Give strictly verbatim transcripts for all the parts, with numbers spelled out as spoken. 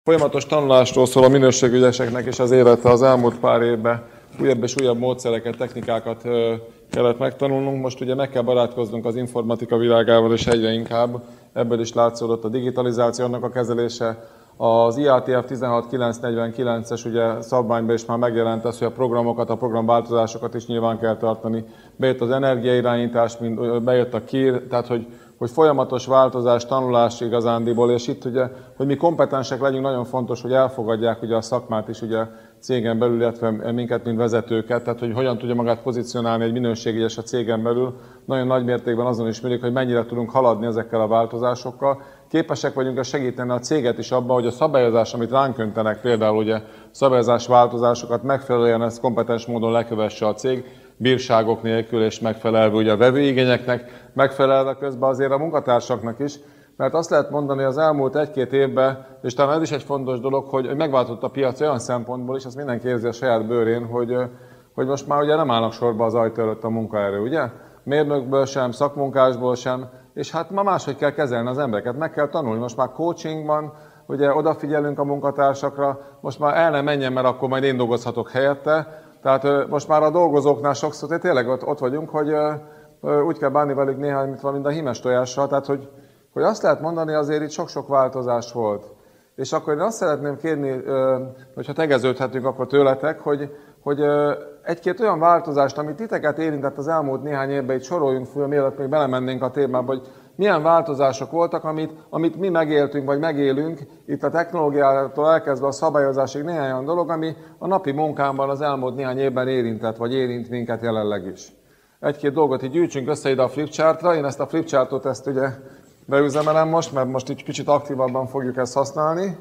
Folyamatos tanulásról szól a minőségügyeseknek és az élete az elmúlt pár évben újabb és újabb módszereket, technikákat kellett megtanulnunk. Most ugye meg kell barátkoznunk az informatika világával, és egyre inkább ebből is látszódott a digitalizáció, annak a kezelése. Az I A T F tizenhat kilencszáznegyvenkilences ugye szabványban is már megjelent az, hogy a programokat, a programváltozásokat is nyilván kell tartani. Bejött az energiairányítás, bejött a K I R, tehát hogy hogy folyamatos változás, tanulás igazándiból, és itt ugye, hogy mi kompetensek legyünk, nagyon fontos, hogy elfogadják ugye a szakmát is ugye cégen belül, illetve minket, mint vezetőket, tehát hogy hogyan tudja magát pozícionálni egy minőségügyes a cégen belül. Nagyon nagy mértékben azon is működik, hogy mennyire tudunk haladni ezekkel a változásokkal. Képesek vagyunk segíteni a céget is abban, hogy a szabályozás, amit ránk öntenek, például ugye szabályozás változásokat megfelelően ezt kompetens módon lekövesse a cég, bírságok nélkül és megfelelve ugye a vevőigényeknek, megfelelve közben azért a munkatársaknak is, mert azt lehet mondani az elmúlt egy-két évben, és talán ez is egy fontos dolog, hogy megváltozott a piac olyan szempontból is, azt mindenki érzi a saját bőrén, hogy, hogy most már ugye nem állnak sorba az ajtó előtt a munkaerő, ugye? Mérnökből sem, szakmunkásból sem, és hát ma máshogy kell kezelni az embereket, meg kell tanulni. Most már coachingban, ugye odafigyelünk a munkatársakra, most már el nem menjen, mert akkor majd én dolgozhatok helyette. Tehát most már a dolgozóknál sokszor tényleg ott, ott vagyunk, hogy úgy kell bánni velük néha, mint van, mint a hímes tojással. Tehát, hogy, hogy azt lehet mondani, azért itt sok-sok változás volt. És akkor én azt szeretném kérni, hogyha tegeződhetünk akkor tőletek, hogy, hogy egy-két olyan változást, amit titeket érintett az elmúlt néhány évben, itt soroljunk föl, mielőtt még belemennénk a témába, hogy milyen változások voltak, amit, amit mi megéltünk, vagy megélünk, itt a technológiától elkezdve a szabályozásig néhány olyan dolog, ami a napi munkámban az elmúlt néhány évben érintett, vagy érint minket jelenleg is. Egy-két dolgot így gyűjtsünk össze ide a flipchartra, én ezt a flipchartot ezt ugye beüzemelem most, mert most így kicsit aktívabban fogjuk ezt használni.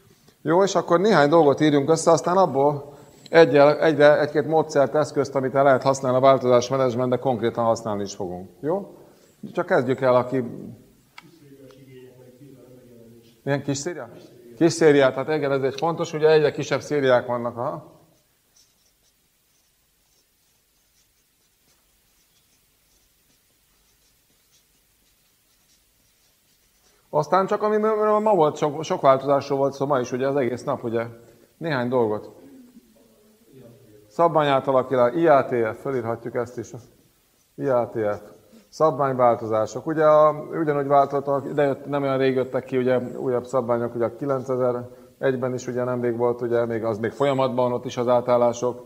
Jó, és akkor néhány dolgot írjunk össze, aztán abból egyel, egyre egy-két módszert, eszközt, amit el lehet használni a változásmenedzsmentben, de konkrétan használni is fogunk. Jó? Csak kezdjük el, aki... Milyen kis széria? Kis szériát, hát igen, ez egy fontos, ugye egyre kisebb szériák vannak. Aha. Aztán csak ami ma volt, sok, sok változásról volt szó, ma is ugye az egész nap, ugye néhány dolgot. Szabványátalakítás, I A T F, felírhatjuk ezt is. I A T F. Szabványváltozások. Ugye a, ugyanúgy változtak, de nem olyan rég jöttek ki ugye újabb szabványok, ugye a kilencezer-egyben is ugye nemrég volt, ugye még az még folyamatban ott is az átállások.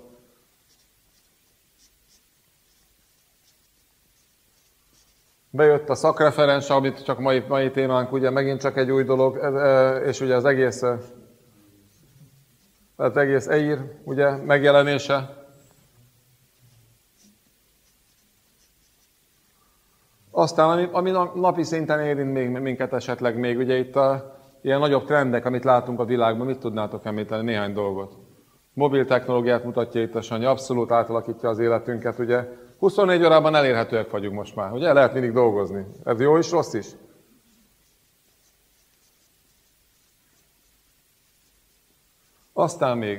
Bejött a szakreferens, amit csak mai, mai témánk, ugye megint csak egy új dolog, és ugye az egész, az egész E I R ugye megjelenése. Aztán, ami, ami napi szinten érint még minket esetleg még, ugye itt a ilyen nagyobb trendek, amit látunk a világban, mit tudnátok említeni? Néhány dolgot. Mobil technológiát mutatja itt a Sanyi, abszolút átalakítja az életünket, ugye. huszonnégy órában elérhetőek vagyunk most már, ugye? Lehet mindig dolgozni. Ez jó is, rossz is? Aztán még,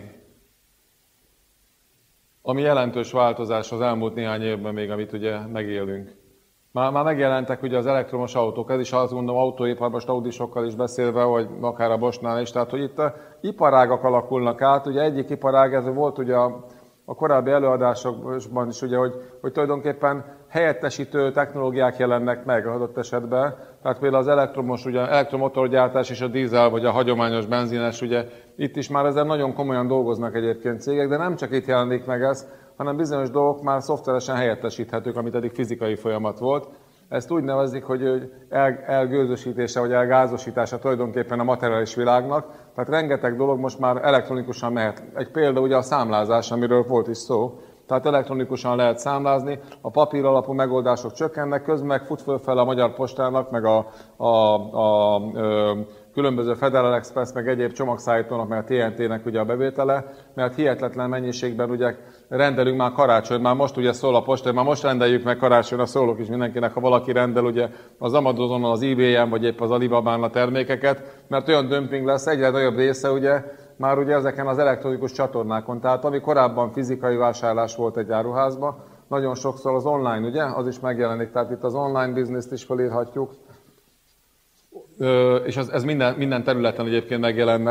ami jelentős változás az elmúlt néhány évben még, amit ugye megélünk. Már, már megjelentek ugye az elektromos autók, ez is azt mondom, autóipar, most audisokkal is beszélve, vagy akár a Boschnál is, tehát hogy itt a iparágak alakulnak át, ugye egyik iparág, ez volt ugye a, a korábbi előadásokban is, ugye, hogy, hogy tulajdonképpen helyettesítő technológiák jelennek meg adott esetben, tehát például az elektromos, ugye elektromotorgyártás és a dízel, vagy a hagyományos benzines, ugye itt is már ezzel nagyon komolyan dolgoznak egyébként cégek, de nem csak itt jelenik meg ez, hanem bizonyos dolgok már szoftveresen helyettesíthetők, amit eddig fizikai folyamat volt. Ezt úgy nevezik, hogy el, elgőzösítése vagy elgázosítása tulajdonképpen a materiális világnak. Tehát rengeteg dolog most már elektronikusan mehet. Egy példa ugye a számlázás, amiről volt is szó. Tehát elektronikusan lehet számlázni, a papír alapú megoldások csökkennek, közben meg fut fölfele a Magyar Postának, meg a, a, a, a különböző Federal Express, meg egyéb csomagszállítónak, meg a T N T-nek ugye a bevétele, mert hihetetlen mennyiségben ugye rendelünk már karácsony, már most ugye szól a posta, már most rendeljük meg karácsonyra, szólok is mindenkinek, ha valaki rendel ugye az Amazonon, az eBay-en, vagy épp az Alibabán a termékeket, mert olyan dömping lesz, egyre nagyobb része ugye már ugye ezeken az elektronikus csatornákon. Tehát ami korábban fizikai vásárlás volt egy áruházban, nagyon sokszor az online, ugye, az is megjelenik, tehát itt az online bizniszt is felírhatjuk, és ez, ez minden, minden területen egyébként megjelennek.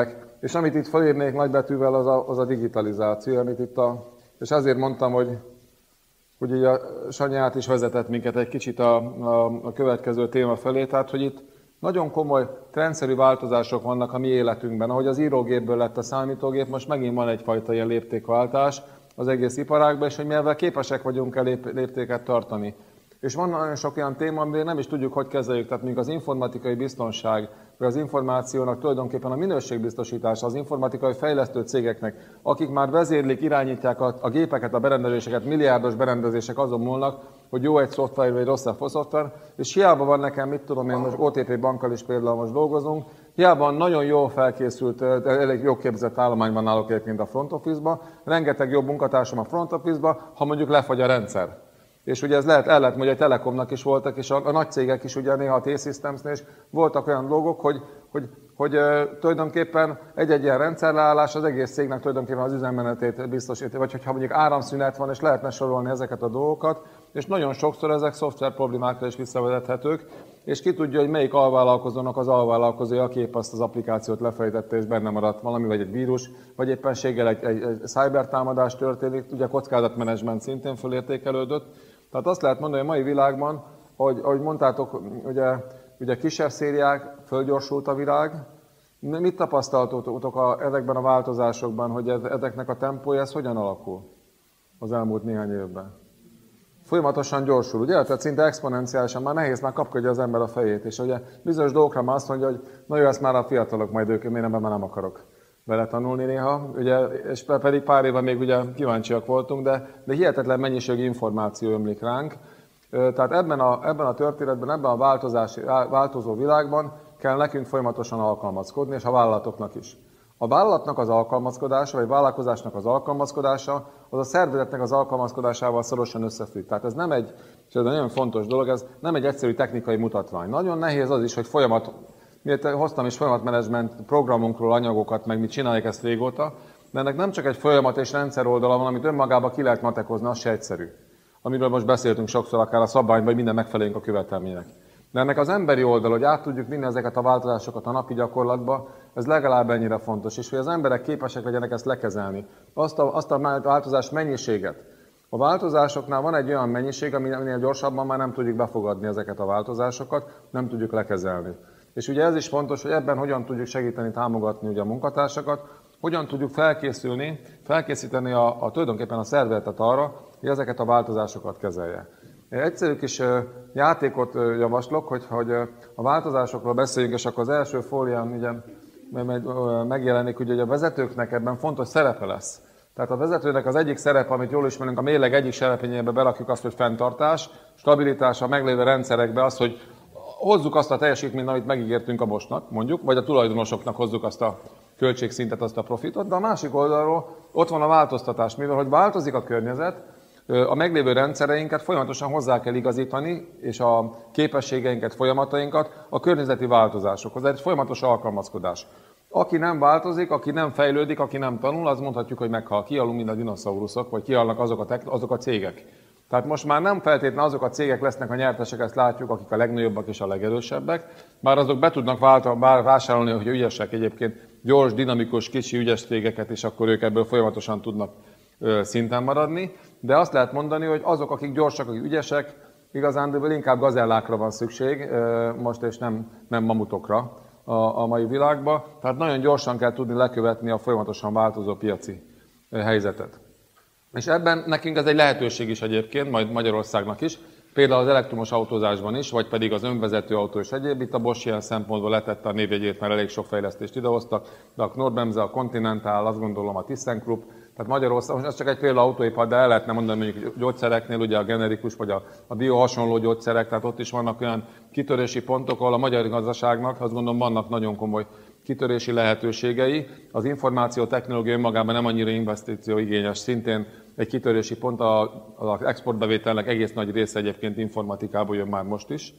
És amit itt felírnék nagybetűvel, az a, az a digitalizáció, amit itt a... És ezért mondtam, hogy, hogy ugye a Sanyi át is vezetett minket egy kicsit a, a, a következő téma felé, tehát hogy itt nagyon komoly, rendszerű változások vannak a mi életünkben. Ahogy az írógépből lett a számítógép, most megint van egyfajta ilyen léptékváltás az egész iparágban, és hogy mi ebben képesek vagyunk-e lép, léptéket tartani. És van nagyon sok olyan téma, amiről nem is tudjuk, hogy kezeljük. Tehát mondjuk az informatikai biztonság, vagy az információnak tulajdonképpen a minőségbiztosítása az informatikai fejlesztő cégeknek, akik már vezérlik, irányítják a, a gépeket, a berendezéseket, milliárdos berendezések azon múlnak, hogy jó egy szoftver, vagy rosszabb a szoftver, és hiába van nekem, mit tudom én, most o té pé bankkal is például most dolgozunk, hiába nagyon jól felkészült, elég jó képzett állományban állok egyébként a front office-ba, rengeteg jó munkatársam a front office-ba, ha mondjuk lefagy a rendszer. És ugye ez lehet, el lehet, hogy a Telekomnak is voltak, és a, a nagy cégek is ugye néha a T-Systemsnél is voltak olyan dolgok, hogy, hogy, hogy uh, tulajdonképpen egy-egy ilyen rendszerleállás az egész cégnek tulajdonképpen az üzemmenetét biztosítja, vagy hogyha mondjuk áramszünet van, és lehetne sorolni ezeket a dolgokat, és nagyon sokszor ezek szoftver problémákra is visszavezethetők, és ki tudja, hogy melyik alvállalkozónak az alvállalkozója, aki épp azt az applikációt lefejtette, és benne maradt valami, vagy egy vírus, vagy éppenséggel egy, egy, egy cybertámadás történik, ugye a kockázatmenedzsment szintén fölértékelődött. Tehát azt lehet mondani, hogy a mai világban, hogy, ahogy mondtátok, ugye, ugye kisebb szériák, fölgyorsult a világ. Mit tapasztaltatok a, ezekben a változásokban, hogy ez, ezeknek a tempója, ez hogyan alakul az elmúlt néhány évben? Folyamatosan gyorsul, ugye? Tehát szinte exponenciálisan, már nehéz, már kapkodja az ember a fejét. És ugye bizonyos dolgokra már azt mondja, hogy na jó, ezt már a fiatalok majd ők, én nem, már nem akarok vele tanulni néha, ugye, és pedig pár éve még ugye kíváncsiak voltunk, de, de hihetetlen mennyiségű információ ömlik ránk. Tehát ebben a, ebben a történetben, ebben a változási, változó világban kell nekünk folyamatosan alkalmazkodni, és a vállalatoknak is. A vállalatnak az alkalmazkodása, vagy vállalkozásnak az alkalmazkodása, az a szervezetnek az alkalmazkodásával szorosan összefügg. Tehát ez nem egy, és ez egy nagyon fontos dolog, ez nem egy egyszerű technikai mutatvány. Nagyon nehéz az is, hogy folyamat, miért hoztam is folyamatmenedzsment programunkról anyagokat, meg mi csináljuk ezt régóta, de ennek nem csak egy folyamat és rendszer oldala van, amit önmagában ki lehet matekozni, az se egyszerű. Amiről most beszéltünk sokszor, akár a szabályban, vagy minden megfeleljünk a követelménynek. De ennek az emberi oldal, hogy át tudjuk vinni ezeket a változásokat a napi gyakorlatba, ez legalább ennyire fontos, és hogy az emberek képesek legyenek ezt lekezelni. Azt a, azt a változás mennyiséget. A változásoknál van egy olyan mennyiség, aminél gyorsabban már nem tudjuk befogadni ezeket a változásokat, nem tudjuk lekezelni. És ugye ez is fontos, hogy ebben hogyan tudjuk segíteni, támogatni ugye a munkatársakat, hogyan tudjuk felkészülni, felkészíteni a, a tulajdonképpen a szervezetet arra, hogy ezeket a változásokat kezelje. Egy egyszerű kis játékot javaslok, hogy, hogy a változásokról beszéljünk, és akkor az első fólián ugye megjelenik, hogy a vezetőknek ebben fontos szerepe lesz. Tehát a vezetőnek az egyik szerep, amit jól ismerünk, a mérleg egyik serepényébe berakjuk azt, hogy fenntartás, stabilitás a meglévő rendszerekbe az, hogy hozzuk azt a teljesítményt, amit megígértünk a bosnak, mondjuk, vagy a tulajdonosoknak hozzuk azt a költségszintet, azt a profitot, de a másik oldalról ott van a változtatás, mivel hogy változik a környezet, a meglévő rendszereinket folyamatosan hozzá kell igazítani, és a képességeinket, folyamatainkat a környezeti változásokhoz. Ez egy folyamatos alkalmazkodás. Aki nem változik, aki nem fejlődik, aki nem tanul, az mondhatjuk, hogy meghal. Kihalunk, mint a dinoszauruszok, vagy kihalnak azok a, azok a cégek. Tehát most már nem feltétlenül azok a cégek lesznek a nyertesek, ezt látjuk, akik a legnagyobbak és a legerősebbek, bár azok be tudnak vásárolni, hogy ügyesek egyébként, gyors, dinamikus, kicsi, ügyes cégeket, és akkor ők ebből folyamatosan tudnak szinten maradni, de azt lehet mondani, hogy azok, akik gyorsak, akik ügyesek, igazán inkább gazellákra van szükség most, és nem, nem mamutokra a, a mai világban. Tehát nagyon gyorsan kell tudni lekövetni a folyamatosan változó piaci helyzetet. És ebben nekünk ez egy lehetőség is egyébként, majd Magyarországnak is, például az elektromos autózásban is, vagy pedig az önvezető autó és egyéb. Itt a Bosch ilyen szempontból letette a névjegyét, mert elég sok fejlesztést idehoztak, de a Knorr-Bremse, a Continental, azt gondolom a ThyssenKrupp, tehát Magyarország, most ez csak egy példa autóipar, de el lehetne mondani mondjuk gyógyszereknél, ugye a generikus vagy a, a bio hasonló gyógyszerek, tehát ott is vannak olyan kitörési pontok, ahol a magyar gazdaságnak, azt gondolom, vannak nagyon komoly kitörési lehetőségei. Az információ technológia önmagában nem annyira investícióigényes, szintén egy kitörési pont, az exportbevételnek egész nagy része egyébként informatikából jön már most is.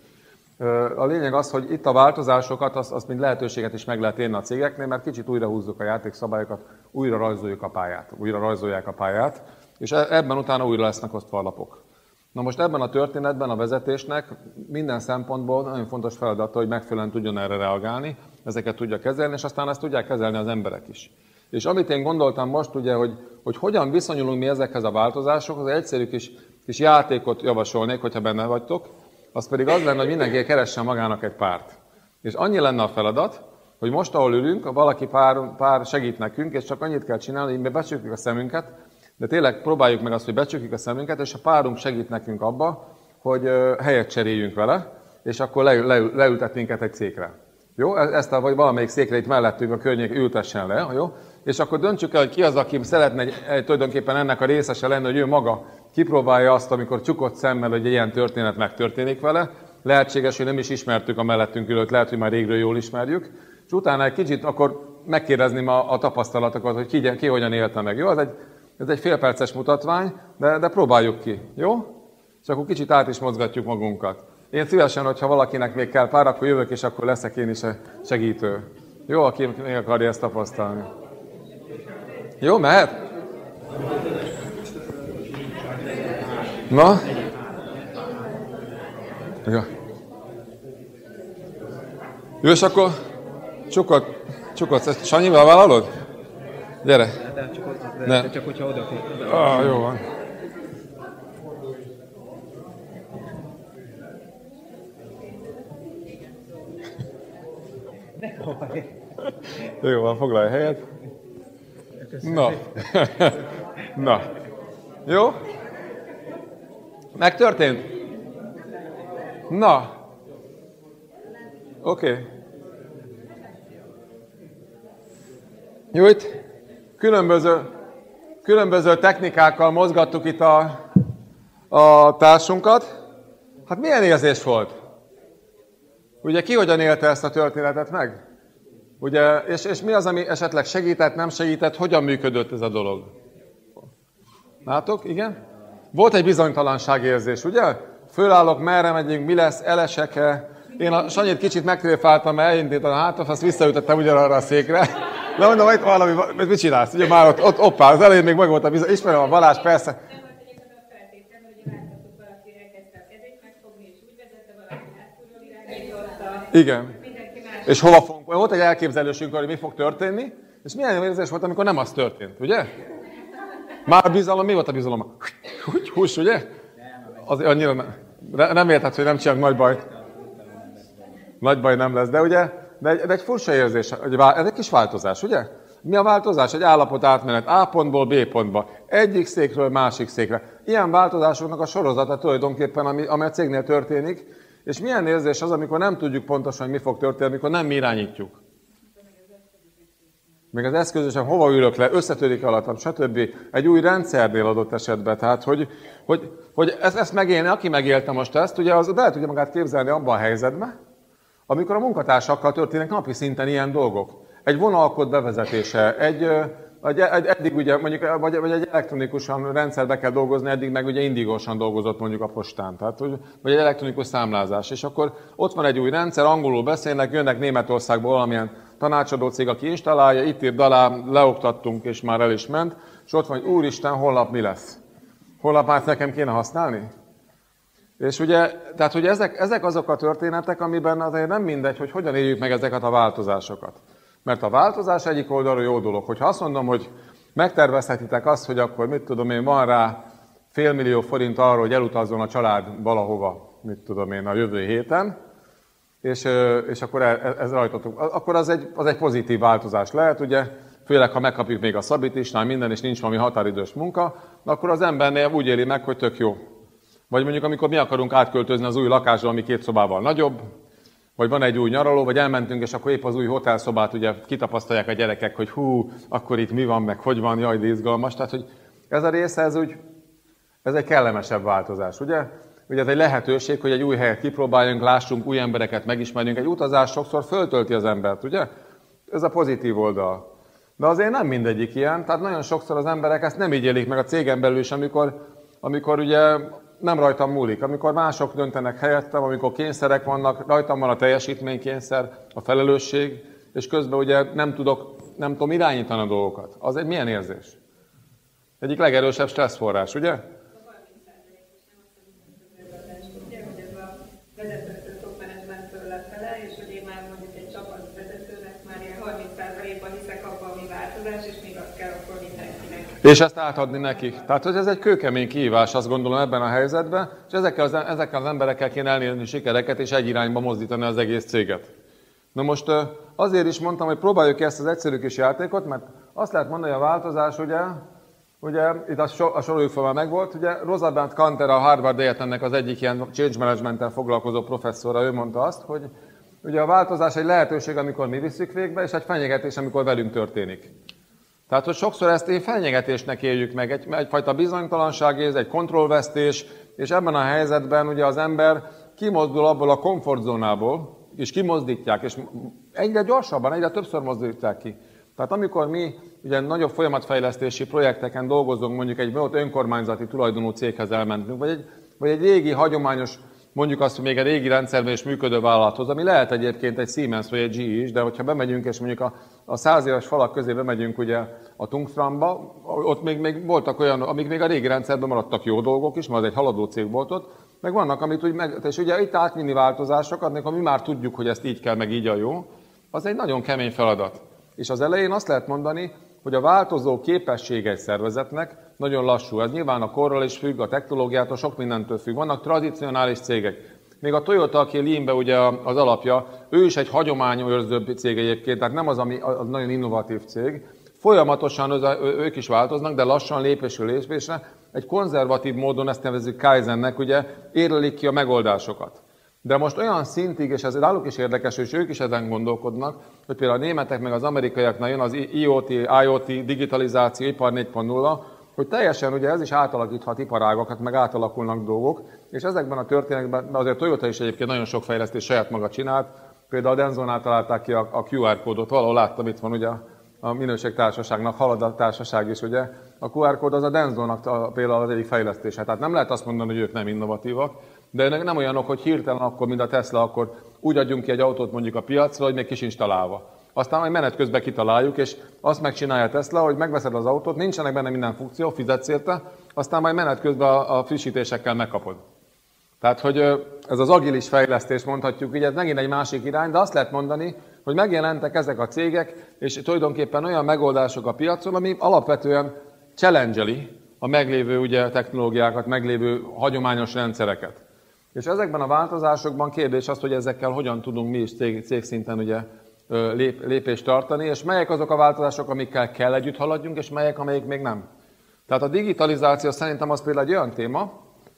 A lényeg az, hogy itt a változásokat, azt, azt mind lehetőséget is meg lehet érni a cégeknél, mert kicsit újra húzzuk a játékszabályokat, újra rajzoljuk a pályát, újra rajzolják a pályát, és ebben utána újra lesznek osztva a lapok. Na most ebben a történetben a vezetésnek minden szempontból nagyon fontos feladata, hogy megfelelően tudjon erre reagálni, ezeket tudja kezelni, és aztán ezt tudják kezelni az emberek is. És amit én gondoltam most, ugye, hogy, hogy hogyan viszonyulunk mi ezekhez a változásokhoz, egy egyszerű kis, kis játékot javasolnék, hogyha benne vagytok, az pedig az lenne, hogy mindenki keressen magának egy párt. És annyi lenne a feladat, hogy most, ahol ülünk, valaki pár, pár segít nekünk, és csak annyit kell csinálni, hogy mi becsukjuk a szemünket, de tényleg próbáljuk meg azt, hogy becsukjuk a szemünket, és a párunk segít nekünk abba, hogy helyet cseréljünk vele, és akkor leül, leül, leültet minket egy székre. Jó? Ezt a, vagy valamelyik székre itt mellettünk a környék ültessen le, jó? És akkor döntsük el, hogy ki az, aki szeretne egy, egy, tulajdonképpen ennek a részese lenni, hogy ő maga kipróbálja azt, amikor csukott szemmel, hogy egy ilyen történet megtörténik vele. Lehetséges, hogy nem is ismertük a mellettünk ülőt, lehet, hogy már régről jól ismerjük. És utána egy kicsit akkor megkérdezném a, a tapasztalatokat, hogy ki, ki hogyan élte meg. Jó? Ez egy, ez egy félperces mutatvány, de, de próbáljuk ki. Jó? És akkor kicsit át is mozgatjuk magunkat. Én szívesen, hogyha valakinek még kell pár, akkor jövök, és akkor leszek én is a segítő. Jó, aki még akarja ezt tapasztalni. Jó, mehet? Na? Ja. Jó, és akkor csukod, csukod. Sanyival vállalod? Gyere. De csak, ott, de, ne. de csak hogyha oda kér. Ah, jó van. Jó van, foglalj helyet. Na. Na. Jó? Megtörtént? Na. Oké. Okay. Jó, itt különböző, különböző technikákkal mozgattuk itt a, a társunkat. Hát milyen érzés volt? Ugye ki hogyan élte ezt a történetet meg? Ugye, és, és mi az, ami esetleg segített, nem segített, hogyan működött ez a dolog? Látok? Igen? Volt egy bizonytalanságérzés, ugye? Fölállok, merre megyünk, mi lesz, elesek-e? Én a Sanyit kicsit megtréfáltam, mert elindítom a hátra, azt visszaütettem ugyanarra a székre. De mondom, itt valami, mit csinálsz? Ugye már ott, ott oppá, az elején még meg volt a bizony, ismerem a Balázs, persze. Igen. És hova fogunk? Volt egy elképzelésünk, hogy mi fog történni, és milyen érzés volt, amikor nem az történt, ugye? Már bizalom, mi volt a bizalom? Hús, ugye? Az, annyira nem, nem érted, hogy nem csinálunk nagy bajt. Nagy baj nem lesz, de ugye, de egy, de egy furcsa érzés, ez egy kis változás, ugye? Mi a változás? Egy állapot átmenet A pontból B pontba, egyik székről másik székre. Ilyen változásoknak a sorozata tulajdonképpen, ami, ami a cégnél történik, és milyen érzés az, amikor nem tudjuk pontosan, mi fog történni, amikor nem mi irányítjuk. Még az eszközösen hova ülök le, összetörik alattam, stb. Egy új rendszernél adott esetben. Tehát, hogy, hogy, hogy ezt, ezt megélni, aki megélte most ezt, ugye az el tudja magát képzelni abban a helyzetben, amikor a munkatársakkal történnek napi szinten ilyen dolgok. Egy vonalkód bevezetése, egy, egy, egy eddig ugye, mondjuk, vagy, vagy egy elektronikusan rendszerbe kell dolgozni, eddig meg ugye indigósan dolgozott mondjuk a postán, tehát, vagy egy elektronikus számlázás. És akkor ott van egy új rendszer, angolul beszélnek, jönnek Németországból valamilyen tanácsadó cég, aki installálja, itt írt alá, leoktattunk, és már el is ment, és ott van, hogy úristen, holnap mi lesz? Holnap már nekem kéne használni? És ugye, tehát hogy ezek, ezek azok a történetek, amiben azért nem mindegy, hogy hogyan éljük meg ezeket a változásokat. Mert a változás egyik oldalról jó dolog. Hogyha azt mondom, hogy megtervezhetitek azt, hogy akkor mit tudom én, van rá félmillió forint arra, hogy elutazzon a család valahova, mit tudom én, a jövő héten, és, és akkor ez rajtatok. Akkor az egy, az egy pozitív változás lehet, ugye, főleg ha megkapjuk még a szabit is, minden, és nincs valami határidős munka, akkor az embernél úgy éli meg, hogy tök jó. Vagy mondjuk, amikor mi akarunk átköltözni az új lakásra, ami két szobával nagyobb, vagy van egy új nyaraló, vagy elmentünk, és akkor épp az új hotelszobát ugye kitapasztalják a gyerekek, hogy hú, akkor itt mi van, meg hogy van, jaj, de izgalmas. Tehát, hogy ez a része, ez úgy, ez egy kellemesebb változás, ugye? Ugye ez egy lehetőség, hogy egy új helyet kipróbáljunk, lássunk, új embereket megismerjünk. Egy utazás sokszor föltölti az embert, ugye? Ez a pozitív oldal. De azért nem mindegyik ilyen, tehát nagyon sokszor az emberek ezt nem így élik meg a cégen belül is, amikor, amikor ugye nem rajtam múlik, amikor mások döntenek helyettem, amikor kényszerek vannak, rajtam van a teljesítménykényszer, a felelősség, és közben ugye nem tudok, nem tudom irányítani a dolgokat. Az egy milyen érzés? Egyik legerősebb stresszforrás, ugye? Vezetőtől top menedzsmenttől lefele, és hogy én már mondjuk egy csapatvezetőnek változás, és még azt kell akkor mindenkinek. És ezt átadni nekik. Tehát, hogy ez egy kőkemény kihívás, azt gondolom ebben a helyzetben, és ezekkel az, ezekkel az emberekkel kéne elérni sikereket, és egy irányba mozdítani az egész céget. Na most azért is mondtam, hogy próbáljuk ezt az egyszerű kis játékot, mert azt lehet mondani, hogy a változás, ugye, ugye itt a, so, a soroljuk fel már megvolt, ugye Rosalind Kanter, a Harvard Egyetemnek az egyik ilyen change management-tel foglalkozó professzora, ő mondta azt, hogy ugye a változás egy lehetőség, amikor mi visszük végbe, és egy fenyegetés, amikor velünk történik. Tehát, hogy sokszor ezt én fenyegetésnek éljük meg, egy, egyfajta bizonytalanságérzet, egy kontrollvesztés, és ebben a helyzetben ugye az ember kimozdul abból a komfortzónából, és kimozdítják, és egyre gyorsabban, egyre többször mozdítják ki. Tehát amikor mi ugye nagyobb folyamatfejlesztési projekteken dolgozunk, mondjuk egy ott önkormányzati tulajdonú céghez elmentünk, vagy egy, vagy egy régi, hagyományos, mondjuk azt, hogy még egy régi rendszerben is működő vállalathoz, ami lehet egyébként egy Siemens vagy egy gé é is, de hogyha bemegyünk, és mondjuk a, a száz éves falak közé bemegyünk ugye a Tungstramba, ott még, még voltak olyan, amik még a régi rendszerben maradtak jó dolgok is, mert az egy haladó cég volt ott, meg vannak, amit úgy meg, és ugye itt átvinni változásokat, amikor mi már tudjuk, hogy ezt így kell, meg így a jó, az egy nagyon kemény feladat. És az elején azt lehet mondani, hogy a változó képessége egy szervezetnek nagyon lassú. Ez nyilván a korral is függ, a technológiától, sok mindentől függ. Vannak tradicionális cégek. Még a Toyota, aki Lean-be ugye az alapja, ő is egy hagyományőrzőbb cég egyébként, tehát nem az, ami az nagyon innovatív cég. Folyamatosan ők is változnak, de lassan lépésről lépésre. Egy konzervatív módon, ezt nevezzük Kaizennek, ugye érlelik ki a megoldásokat. De most olyan szintig, és ez náluk is érdekes, és ők is ezen gondolkodnak, hogy például a németek meg az amerikaiaknál jön az I O T, I O T, digitalizáció, ipar négy pont nulla, hogy teljesen ugye ez is átalakíthat iparágokat, meg átalakulnak dolgok, és ezekben a történetekben, azért Toyota is egyébként nagyon sok fejlesztést saját maga csinált, például a Denzónál találták ki a, a Q R kódot, valahol láttam, itt van ugye a minőségtársaságnak, haladatársaság is, ugye a Q R kód az a Denzónak például az egyik fejlesztése. Tehát nem lehet azt mondani, hogy ők nem innovatívak, de nem olyanok, hogy hirtelen akkor, mint a Tesla, akkor úgy adjunk ki egy autót mondjuk a piacra, hogy még ki sincs találva. Aztán majd menet közben kitaláljuk, és azt megcsinálja Tesla, hogy megveszed az autót, nincsenek benne minden funkció, fizetsz érte, aztán majd menet közben a frissítésekkel megkapod. Tehát, hogy ez az agilis fejlesztés, mondhatjuk, így ez megint egy másik irány, de azt lehet mondani, hogy megjelentek ezek a cégek, és tulajdonképpen olyan megoldások a piacon, ami alapvetően challenge-eli a meglévő ugye, technológiákat, meglévő hagyományos rendszereket. És ezekben a változásokban kérdés az, hogy ezekkel hogyan tudunk mi is cég, cégszinten ugye, lép, lépést tartani, és melyek azok a változások, amikkel kell együtt haladjunk, és melyek, amelyik még nem. Tehát a digitalizáció szerintem az például egy olyan téma,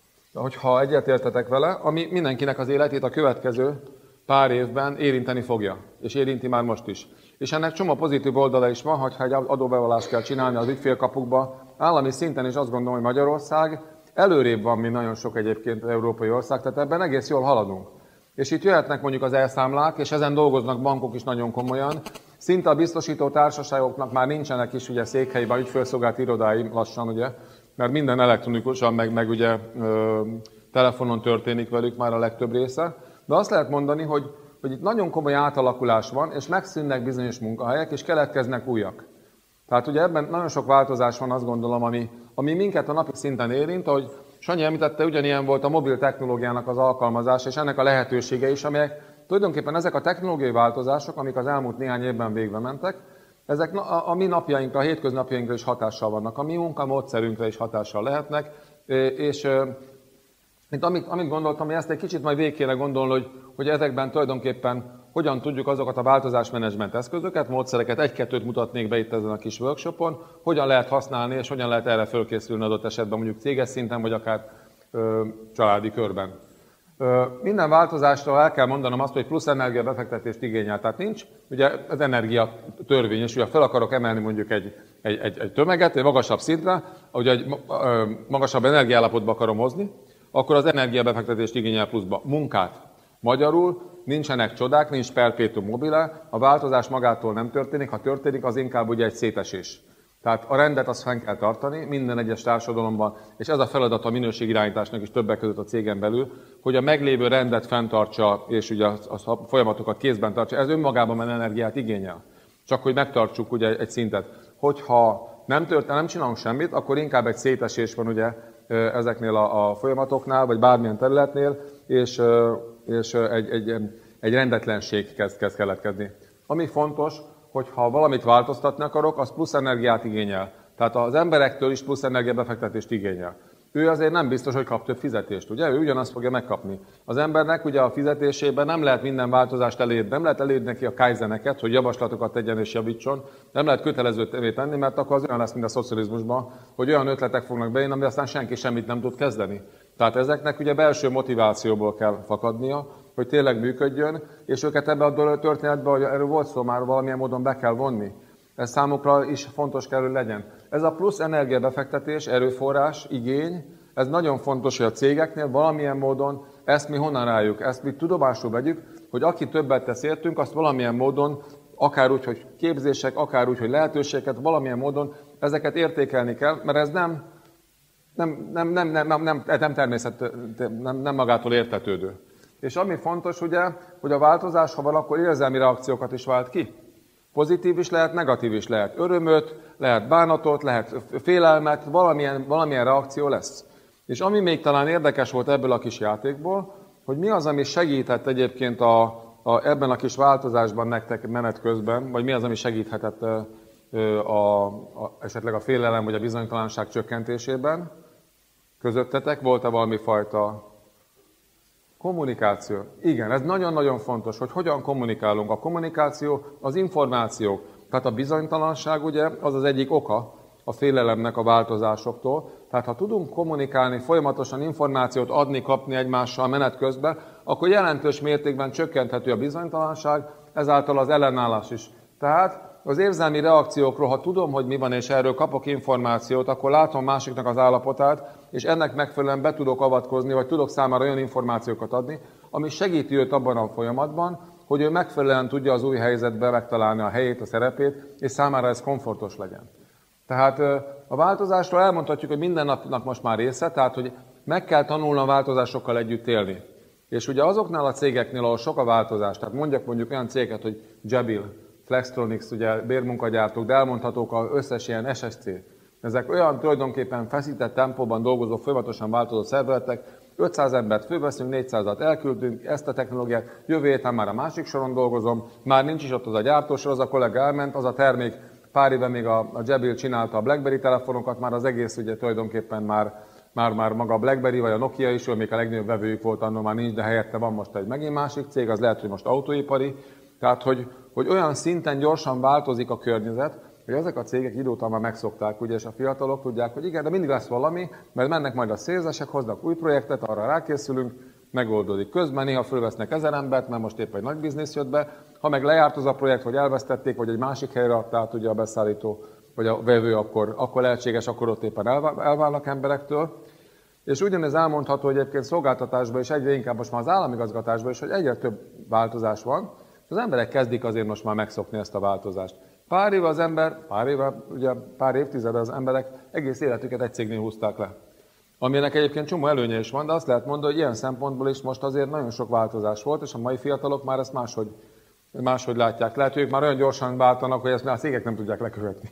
hogyha egyetértetek vele, ami mindenkinek az életét a következő pár évben érinteni fogja, és érinti már most is. És ennek csomó pozitív oldala is van, hogyha egy adóbevallást kell csinálni az ügyfélkapukba. Állami szinten is azt gondolom, hogy Magyarország előrébb van, mint nagyon sok egyébként európai ország, tehát ebben egész jól haladunk. És itt jöhetnek mondjuk az elszámlák, és ezen dolgoznak bankok is nagyon komolyan. Szinte a biztosító társaságoknak már nincsenek is ugye székhelyben ügyfélszolgálati irodái lassan, ugye, mert minden elektronikusan, meg, meg ugye ö, telefonon történik velük már a legtöbb része. De azt lehet mondani, hogy, hogy itt nagyon komoly átalakulás van, és megszűnnek bizonyos munkahelyek, és keletkeznek újak. Tehát ugye ebben nagyon sok változás van, azt gondolom, ami, ami minket a napi szinten érint, ahogy Sanyi említette, ugyanilyen volt a mobil technológiának az alkalmazása, és ennek a lehetősége is, amelyek tulajdonképpen ezek a technológiai változások, amik az elmúlt néhány évben végbe mentek, ezek a, a mi napjainkra, a hétköznapjainkra is hatással vannak, a mi munkamódszerünkre is hatással lehetnek, és mint amit, amit gondoltam, hogy ezt egy kicsit majd végig kéne gondolni, hogy, hogy ezekben tulajdonképpen hogyan tudjuk azokat a változásmenedzsment eszközöket, módszereket, egy-kettőt mutatnék be itt ezen a kis workshopon, hogyan lehet használni, és hogyan lehet erre fölkészülni adott esetben mondjuk céges szinten, vagy akár ö, családi körben. Ö, minden változásra el kell mondanom azt, hogy plusz energiabefektetést igényel, tehát nincs. Ugye az energia törvényes, ugye fel akarok emelni mondjuk egy, egy, egy, egy tömeget, egy magasabb szintre, ugye egy ö, magasabb energiállapotba akarom hozni, akkor az energiabefektetést igényel pluszba. Munkát. Magyarul nincsenek csodák, nincs perpetuum mobile, a változás magától nem történik, ha történik, az inkább ugye egy szétesés. Tehát a rendet azt fenn kell tartani minden egyes társadalomban, és ez a feladat a minőségirányításnak is többek között a cégen belül, hogy a meglévő rendet fenntartsa, és ugye a folyamatokat kézben tartsa. Ez önmagában már energiát igényel. Csak hogy megtartsuk ugye egy szintet. Hogyha nem történik, nem csinálunk semmit, akkor inkább egy szétesés van ugye ezeknél a, a folyamatoknál, vagy bármilyen területnél, és, és egy, egy, egy rendetlenség kezd, kezd keletkezni. Ami fontos, hogy ha valamit változtatni akarok, az plusz energiát igényel. Tehát az emberektől is plusz energiabefektetést igényel. Ő azért nem biztos, hogy kap több fizetést, ugye? Ő ugyanazt fogja megkapni. Az embernek ugye a fizetésében nem lehet minden változást elérni, nem lehet elérni neki a kaizeneket, hogy javaslatokat tegyen és javítson, nem lehet kötelezővé tenni, mert akkor az olyan lesz, mint a szocializmusban, hogy olyan ötletek fognak bejönni, ami aztán senki semmit nem tud kezdeni. Tehát ezeknek ugye belső motivációból kell fakadnia, hogy tényleg működjön, és őket ebbe a történetbe, hogy erről volt szó, már valamilyen módon be kell vonni. Ez számukra is fontos kell, hogy legyen. Ez a plusz energiabefektetés, erőforrás, igény, ez nagyon fontos, hogy a cégeknél valamilyen módon ezt mi honnan rájuk, ezt mi tudomásul vegyük, hogy aki többet tesz értünk, azt valamilyen módon, akár úgy, hogy képzések, akár úgy, hogy lehetőségeket, valamilyen módon ezeket értékelni kell, mert ez nem, nem, nem, nem, nem, nem, nem, nem természet, nem, nem magától értetődő. És ami fontos ugye, hogy a változás, ha van, akkor érzelmi reakciókat is vált ki. Pozitív is lehet, negatív is lehet. Örömöt, lehet bánatot, lehet félelmet, valamilyen, valamilyen reakció lesz. És ami még talán érdekes volt ebből a kis játékból, hogy mi az, ami segített egyébként a, a, ebben a kis változásban nektek menet közben, vagy mi az, ami segíthetett a, a, a, esetleg a félelem vagy a bizonytalanság csökkentésében közöttetek? Volt-e valami fajta kommunikáció? Igen, ez nagyon-nagyon fontos, hogy hogyan kommunikálunk. A kommunikáció, az információk, tehát a bizonytalanság ugye az az egyik oka a félelemnek a változásoktól. Tehát ha tudunk kommunikálni, folyamatosan információt adni, kapni egymással menet közben, akkor jelentős mértékben csökkenthető a bizonytalanság, ezáltal az ellenállás is. Tehát az érzelmi reakciókról, ha tudom, hogy mi van, és erről kapok információt, akkor látom másiknak az állapotát, és ennek megfelelően be tudok avatkozni, vagy tudok számára olyan információkat adni, ami segíti őt abban a folyamatban, hogy ő megfelelően tudja az új helyzetbe megtalálni a helyét, a szerepét, és számára ez komfortos legyen. Tehát a változásról elmondhatjuk, hogy minden napnak most már része, tehát hogy meg kell tanulni a változásokkal együtt élni. És ugye azoknál a cégeknél, ahol sok a változás, tehát mondjak mondjuk olyan céget, hogy Jabil, Flextronics, ugye bérmunkagyártók, de elmondhatók az összes ilyen es es cé. Ezek olyan tulajdonképpen feszített tempóban dolgozó, folyamatosan változó szervezetek, ötszáz embert fölveszünk, négyszázat elküldünk, ezt a technológiát, jövő héten már a másik soron dolgozom, már nincs is ott az a gyártósor, az a kollega elment, az a termék, pár éve még a, a Jabil csinálta a BlackBerry telefonokat, már az egész ugye tulajdonképpen már, már, már maga a BlackBerry vagy a Nokia is, még a legnagyobb vevőjük volt, annól már nincs, de helyette van most egy megint másik cég, az lehet, hogy most autóipari. Tehát, hogy, hogy olyan szinten gyorsan változik a környezet, hogy ezek a cégek idő után már megszokták, ugye, és a fiatalok tudják, hogy igen, de mindig lesz valami, mert mennek majd a szélzesek, hoznak új projektet, arra rákészülünk, megoldódik. Közben néha fölvesznek ezer embert, mert most épp egy nagy biznisz jött be. Ha meg lejárt az a projekt, vagy elvesztették, vagy egy másik helyre adta át ugye a beszállító, vagy a vevő, akkor, akkor lehetséges, akkor ott éppen elválnak emberektől. És ugyanez elmondható, hogy egyébként szolgáltatásban is egyre inkább most már az államigazgatásban is, hogy egyre több változás van, és az emberek kezdik azért most már megszokni ezt a változást. Pár éve az ember, pár éve, ugye pár évtizede az emberek egész életüket egy cégnél húzták le. Aminek egyébként csomó előnye is van, de azt lehet mondani, hogy ilyen szempontból is most azért nagyon sok változás volt, és a mai fiatalok már ezt máshogy, máshogy látják. Lehet, hogy ők már olyan gyorsan váltanak, hogy ezt már a cégek nem tudják lekövetni.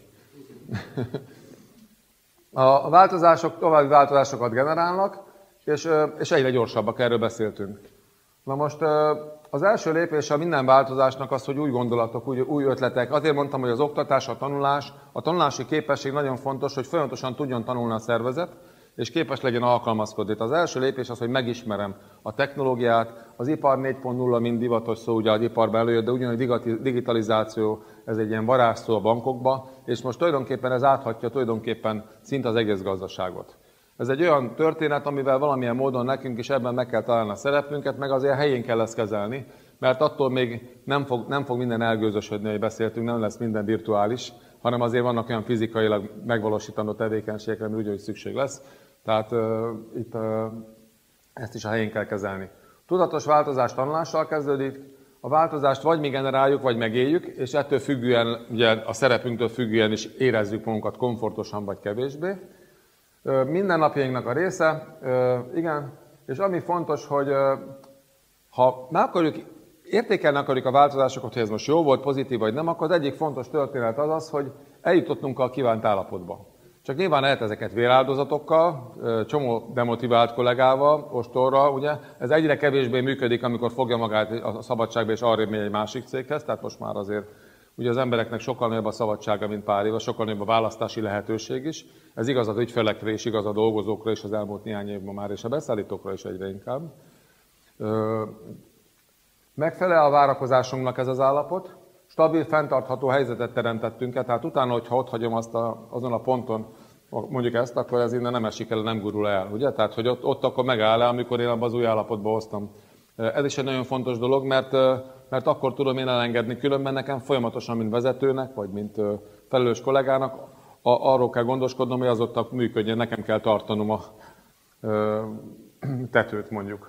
A változások további változásokat generálnak, és, és egyre gyorsabbak, erről beszéltünk. Na most az első lépés a minden változásnak az, hogy új gondolatok, új, új ötletek. Azért mondtam, hogy az oktatás, a tanulás, a tanulási képesség nagyon fontos, hogy folyamatosan tudjon tanulni a szervezet, és képes legyen alkalmazkodni. Az első lépés az, hogy megismerem a technológiát, az ipar négy pont nulla mind divatos szó, ugye az iparban előjött, de ugyanúgy digitalizáció, ez egy ilyen varázsszó a bankokba, és most tulajdonképpen ez áthatja tulajdonképpen szinte az egész gazdaságot. Ez egy olyan történet, amivel valamilyen módon nekünk is ebben meg kell találni a szerepünket, meg azért helyén kell ezt kezelni, mert attól még nem fog, nem fog minden elgőzösödni, hogy beszéltünk, nem lesz minden virtuális, hanem azért vannak olyan fizikailag megvalósítandó tevékenységekre, ami úgy, hogy szükség lesz. Tehát uh, itt uh, ezt is a helyén kell kezelni. Tudatos változás tanulással kezdődik, a változást vagy mi generáljuk, vagy megéljük, és ettől függően, ugye a szerepünktől függően is érezzük magunkat komfortosan vagy kevésbé. Uh, minden napjainknak a része, uh, igen, és ami fontos, hogy uh, ha meg akarjuk, értékelni akarjuk a változásokat, hogy ez most jó volt, pozitív vagy nem, akkor az egyik fontos történet az az, hogy eljutottunk a kívánt állapotba. Csak nyilván lehet ezeket véráldozatokkal, csomó demotivált kollégával, ostorral, ugye. Ez egyre kevésbé működik, amikor fogja magát a szabadságba és arrébb megy egy másik céghez, tehát most már azért ugye az embereknek sokkal nagyobb a szabadsága, mint pár éve, sokkal nagyobb a választási lehetőség is. Ez igaz az ügyfelekre és igaz a dolgozókra is az elmúlt néhány évben már, és a beszállítókra is egyre inkább. Megfelel a várakozásunknak ez az állapot, stabil, fenntartható helyzetet teremtettünk, tehát utána, hogyha ott hagyom azt a, azon a ponton, mondjuk ezt, akkor ez innen nem esik el, nem gurul el, ugye? Tehát, hogy ott, ott akkor megáll el, amikor én abban az új állapotba hoztam. Ez is egy nagyon fontos dolog, mert, mert akkor tudom én elengedni, különben nekem folyamatosan, mint vezetőnek, vagy mint felelős kollégának, a, arról kell gondoskodnom, hogy az ott működjön, nekem kell tartanom a ö, tetőt, mondjuk.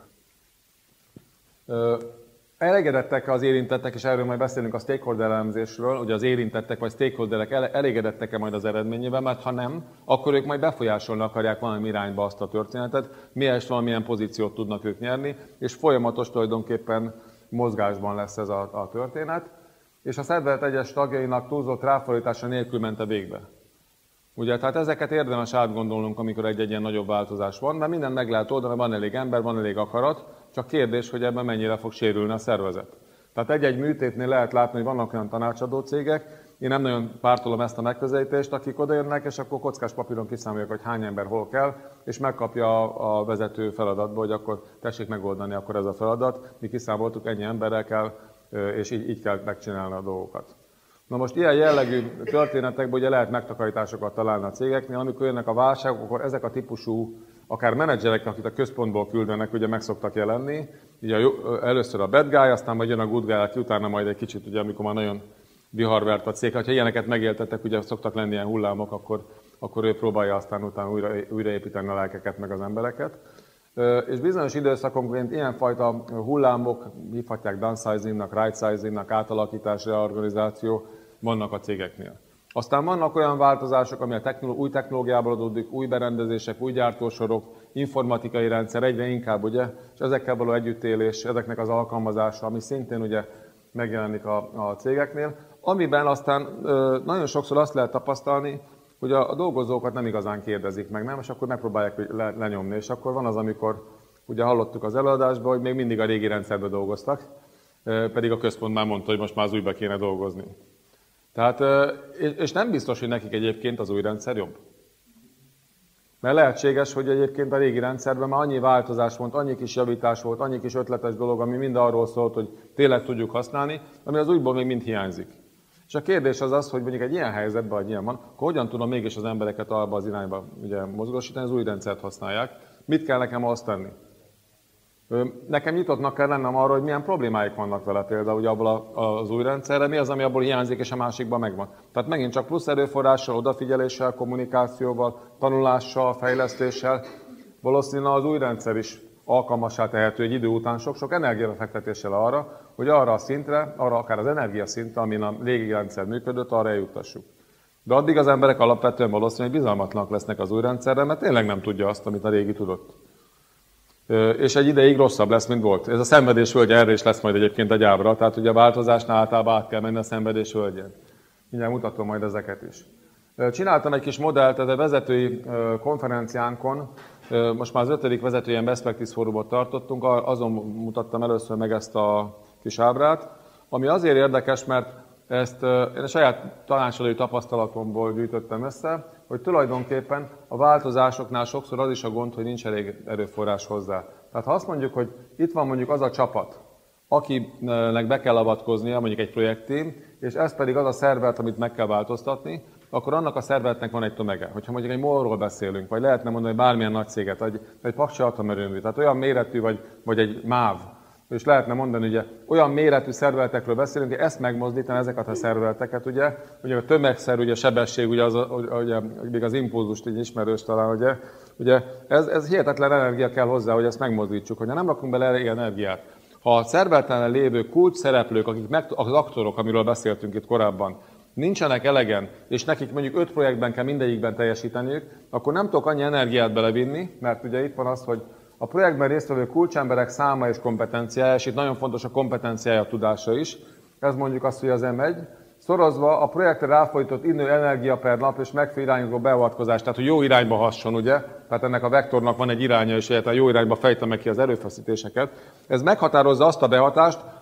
Ö, Elégedettek az érintettek, és erről majd beszélünk a stakeholder elemzésről, ugye az érintettek vagy stakeholderek elégedettek-e majd az eredményében, mert ha nem, akkor ők majd befolyásolni akarják valami irányba azt a történetet, miért valamilyen pozíciót tudnak ők nyerni, és folyamatos tulajdonképpen mozgásban lesz ez a, a történet, és a szervezet egyes tagjainak túlzott ráfordítása nélkül ment a végbe. Ugye, tehát ezeket érdemes átgondolnunk, amikor egy-egy ilyen nagyobb változás van, mert mindent meg lehet oldani, van elég ember, van elég akarat, csak kérdés, hogy ebben mennyire fog sérülni a szervezet. Tehát egy-egy műtétnél lehet látni, hogy vannak olyan tanácsadó cégek, én nem nagyon pártolom ezt a megközelítést, akik odajönnek, és akkor kockás papíron kiszámolják, hogy hány ember hol kell, és megkapja a vezető feladatba, hogy akkor tessék megoldani akkor ez a feladat, mi kiszámoltuk, ennyi emberrel kell, és így, így kell megcsinálni a dolgokat. Na most ilyen jellegű történetekben ugye lehet megtakarításokat találni a cégeknél, amikor jönnek a válságok, akkor ezek a típusú, akár menedzserek, akik a központból küldenek, ugye meg szoktak jelenni. Ugye először a bad guy, aztán majd jön a good guy, aki utána majd egy kicsit, ugye, amikor már nagyon viharvert a cég. Ha ilyeneket megéltetek, ugye szoktak lenni ilyen hullámok, akkor, akkor ő próbálja aztán utána újra, újraépíteni a lelkeket, meg az embereket. És bizonyos időszakonként ilyenfajta hullámok, hívhatják downsizingnak, right-sizingnak, átalakítás, reorganizáció vannak a cégeknél. Aztán vannak olyan változások, ami a technoló- új technológiából adódik, új berendezések, új gyártósorok, informatikai rendszer, egyre inkább, ugye, és ezekkel való együttélés, ezeknek az alkalmazása, ami szintén ugye megjelenik a, a cégeknél, amiben aztán ö, nagyon sokszor azt lehet tapasztalni, hogy a, a dolgozókat nem igazán kérdezik meg, nem, és akkor megpróbálják le, lenyomni, és akkor van az, amikor ugye hallottuk az előadásban, hogy még mindig a régi rendszerben dolgoztak, ö, pedig a központ már mondta, hogy most már az újba kéne dolgozni. Tehát, és nem biztos, hogy nekik egyébként az új rendszer jobb. Mert lehetséges, hogy egyébként a régi rendszerben már annyi változás volt, annyi kis javítás volt, annyi kis ötletes dolog, ami mind arról szólt, hogy tényleg tudjuk használni, ami az újból még mind hiányzik. És a kérdés az az, hogy mondjuk egy ilyen helyzetben, vagy ilyen van, akkor hogyan tudom mégis az embereket abba az irányba ugye, mozgósítani, az új rendszert használják. Mit kell nekem azt tenni? Nekem nyitottnak kell lennem arra, hogy milyen problémáik vannak vele például ugye abból az új rendszerre, mi az, ami abból hiányzik, és a másikban megvan. Tehát megint csak plusz erőforrással, odafigyeléssel, kommunikációval, tanulással, fejlesztéssel, valószínűleg az új rendszer is alkalmassá tehető egy idő után sok-sok energiabefektetéssel arra, hogy arra a szintre, arra akár az energiaszintre, amin a régi rendszer működött, arra eljuttassuk. De addig az emberek alapvetően valószínűleg bizalmatlanak lesznek az új rendszerre, mert tényleg nem tudja azt, amit a régi tudott. És egy ideig rosszabb lesz, mint volt. Ez a szenvedés völgye, erre is lesz majd egyébként egy ábra, tehát ugye a változásnál általában át kell menni a szenvedés völgyén. Mindjárt mutatom majd ezeket is. Csináltam egy kis modellt, ez a vezetői konferenciánkon, most már az ötödik vezetői ilyen Best Practice fórumot tartottunk, azon mutattam először meg ezt a kis ábrát, ami azért érdekes, mert ezt én a saját tanácsadói tapasztalatomból gyűjtöttem össze, hogy tulajdonképpen a változásoknál sokszor az is a gond, hogy nincs elég erőforrás hozzá. Tehát ha azt mondjuk, hogy itt van mondjuk az a csapat, akinek be kell avatkoznia, mondjuk egy projektteam, és ez pedig az a szervezet, amit meg kell változtatni, akkor annak a szervezetnek van egy tömege. Hogyha mondjuk egy MOL-ról beszélünk, vagy lehetne mondani, hogy bármilyen nagy céget, egy, egy paksi atomerőmű, tehát olyan méretű, vagy, vagy egy MÁV, és lehetne mondani, ugye olyan méretű szervezetekről beszélünk, hogy ezt megmozdítani ezeket a szervezeteket, ugye, ugye a tömegszer, ugye a sebesség, ugye, az, ugye még az impulzust így ismerős talán, ugye, ugye ez, ez hihetetlen energia kell hozzá, hogy ezt megmozdítsuk, hogyha nem rakunk bele elég energiát. Ha a szervezeten lévő kulcs szereplők, akik meg, az aktorok, amiről beszéltünk itt korábban, nincsenek elegen, és nekik mondjuk öt projektben kell mindegyikben teljesíteniük, akkor nem tudok annyi energiát belevinni, mert ugye itt van az, hogy a projektben résztvevő kulcsemberek száma és kompetenciája, és itt nagyon fontos a kompetenciája, a tudása is, ez mondjuk azt, hogy az em egy, szorozva a projektre ráfordított idő, energia per nap és megfelelő irányuló beavatkozás, tehát hogy jó irányba hasson, ugye? Tehát ennek a vektornak van egy iránya, és egyáltalán jó irányba fejtem meg ki az erőfeszítéseket. Ez meghatározza azt a behatást,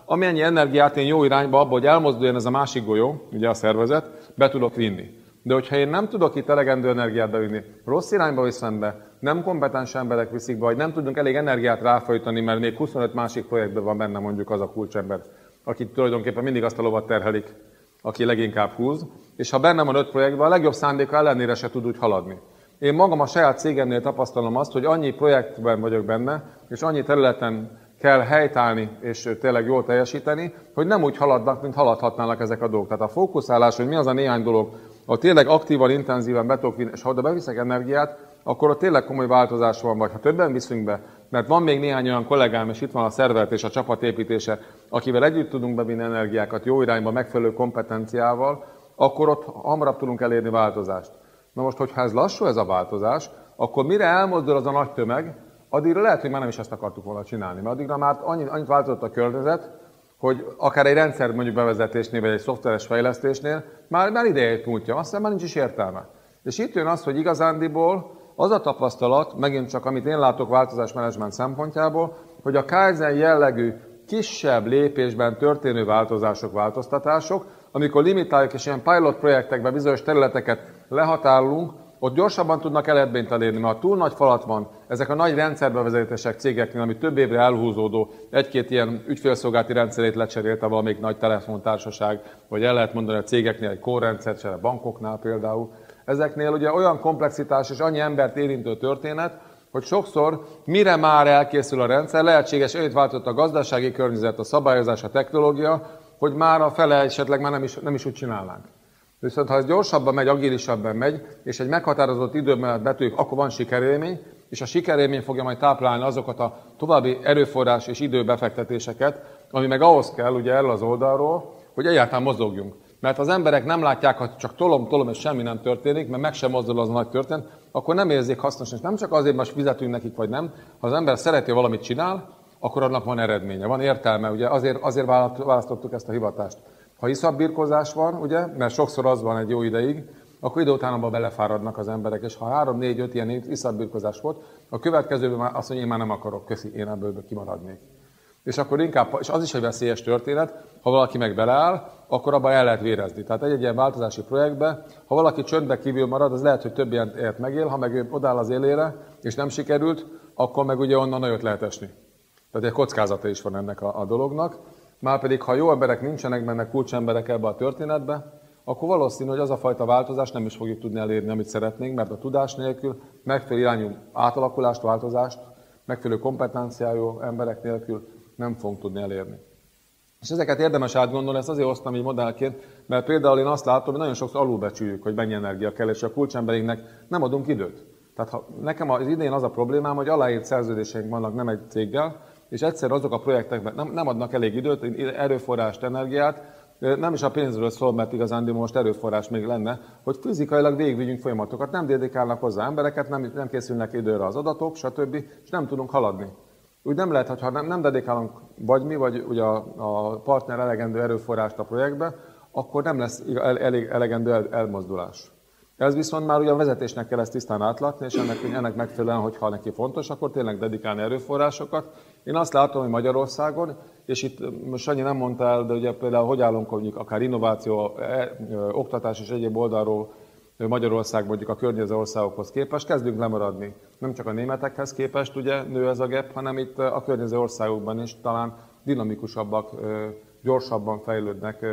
amennyi energiát én jó irányba, abba, hogy elmozduljon ez a másik golyó, ugye a szervezet, be tudok vinni. De hogyha én nem tudok itt elegendő energiát bevinni, rossz irányba viszem be, nem kompetens emberek viszik be, vagy nem tudunk elég energiát ráfolytani, mert még huszonöt másik projektben van benne mondjuk az a kulcsember, aki tulajdonképpen mindig azt a lovat terhelik, aki leginkább húz, és ha benne van öt projektben, a legjobb szándéka ellenére se tud úgy haladni. Én magam a saját cégemnél tapasztalom azt, hogy annyi projektben vagyok benne, és annyi területen kell helytállni és tényleg jól teljesíteni, hogy nem úgy haladnak, mint haladhatnának ezek a dolgok. Tehát a fókuszálás, hogy mi az a néhány dolog, ahol tényleg aktívan, intenzíven be tudok vinni, és ha oda beviszek energiát, akkor ott tényleg komoly változás van, vagy ha többen viszünk be, mert van még néhány olyan kollégám, és itt van a szervezet és a csapatépítése, akivel együtt tudunk bevinni energiákat jó irányba, megfelelő kompetenciával, akkor ott hamarabb tudunk elérni változást. Na most, hogyha ez lassú ez a változás, akkor mire elmozdul az a nagy tömeg, addigra lehet, hogy már nem is ezt akartuk volna csinálni, mert addigra már annyit, annyit változott a környezet, hogy akár egy rendszer mondjuk bevezetésnél, vagy egy szoftveres fejlesztésnél, már, már idejét múltja, aztán már nincs is értelme. És itt jön az, hogy igazándiból az a tapasztalat, megint csak amit én látok változásmenedzsment szempontjából, hogy a Kaizen jellegű kisebb lépésben történő változások, változtatások, amikor limitáljuk és ilyen pilot projektekben bizonyos területeket lehatárolunk, ott gyorsabban tudnak eredményt elérni, mert ha túl nagy falat van, ezek a nagy rendszerbevezetések cégeknél, ami több évre elhúzódó, egy-két ilyen ügyfélszolgálati rendszerét lecserélte valamelyik nagy telefontársaság, vagy el lehet mondani a cégeknél egy core-rendszer, se a bankoknál például. Ezeknél ugye olyan komplexitás és annyi embert érintő történet, hogy sokszor mire már elkészül a rendszer, lehetséges, hogy változott a gazdasági környezet, a szabályozás, a technológia, hogy már a fele esetleg már nem is, nem is úgy csinálnánk. Viszont ha ez gyorsabban megy, agilisabban megy, és egy meghatározott idő mellett betűjük, akkor van sikerélmény, és a sikerélmény fogja majd táplálni azokat a további erőforrás és időbefektetéseket, ami meg ahhoz kell, ugye erről az oldalról, hogy egyáltalán mozogjunk. Mert ha az emberek nem látják, hogy csak tolom-tolom és semmi nem történik, mert meg sem mozdul az a nagy történet, akkor nem érzik hasznosnak. Nem csak azért, most fizetünk nekik, vagy nem. Ha az ember szereti, valamit csinál, akkor annak van eredménye, van értelme. Ugye azért, azért választottuk ezt a hivatást. Ha iszapbirkózás van, ugye, mert sokszor az van egy jó ideig, akkor idő után abban belefáradnak az emberek, és ha három, négy, öt ilyen iszapbirkózás volt, a következőben már azt mondja, én már nem akarok, köszi, én ebből kimaradnék. És akkor inkább, és az is egy veszélyes történet, ha valaki meg beleáll, akkor abban el lehet vérezni. Tehát egy-egy ilyen változási projektben, ha valaki csöndbe kívül marad, az lehet, hogy több ilyet megél, ha meg ő odáll az élére, és nem sikerült, akkor meg ugye onnan nagyot lehet esni. Tehát egy kockázata is van ennek a, a dolognak. Márpedig, ha jó emberek nincsenek benne, kulcsemberek ebbe a történetbe, akkor valószínű, hogy az a fajta változás nem is fogjuk tudni elérni, amit szeretnénk, mert a tudás nélkül, megfelelő irányú átalakulást, változást, megfelelő kompetenciájú emberek nélkül nem fogunk tudni elérni. És ezeket érdemes átgondolni, ezt azért hoztam így modellként, mert például én azt látom, hogy nagyon sokszor alulbecsüljük, hogy mennyi energia kell, és a kulcsemberinknek nem adunk időt. Tehát ha nekem az idén az a problémám, hogy aláírt szerződéseink vannak nem egy céggel, és egyszer azok a projektekben nem, nem adnak elég időt, erőforrást, energiát, nem is a pénzről szól, mert igazán most erőforrás még lenne, hogy fizikailag végigvigyünk folyamatokat, nem dedikálnak hozzá embereket, nem, nem készülnek időre az adatok, stb., és nem tudunk haladni. Úgy nem lehet, ha nem, nem dedikálunk vagy mi, vagy ugye a, a partner elegendő erőforrást a projektbe, akkor nem lesz elég elegendő el, elmozdulás. Ez viszont már ugye a vezetésnek kell ezt tisztán átlátni, és ennek, ennek megfelelően, hogyha neki fontos, akkor tényleg dedikálni erőforrásokat. Én azt látom, hogy Magyarországon, és itt most Sanyi nem mondta el, de ugye például hogy állunk mondjuk akár innováció, e, oktatás és egyéb oldalról Magyarország mondjuk a környező országokhoz képest, kezdünk lemaradni. Nem csak a németekhez képest ugye nő ez a gap, hanem itt a környező országokban is talán dinamikusabbak, gyorsabban fejlődnek,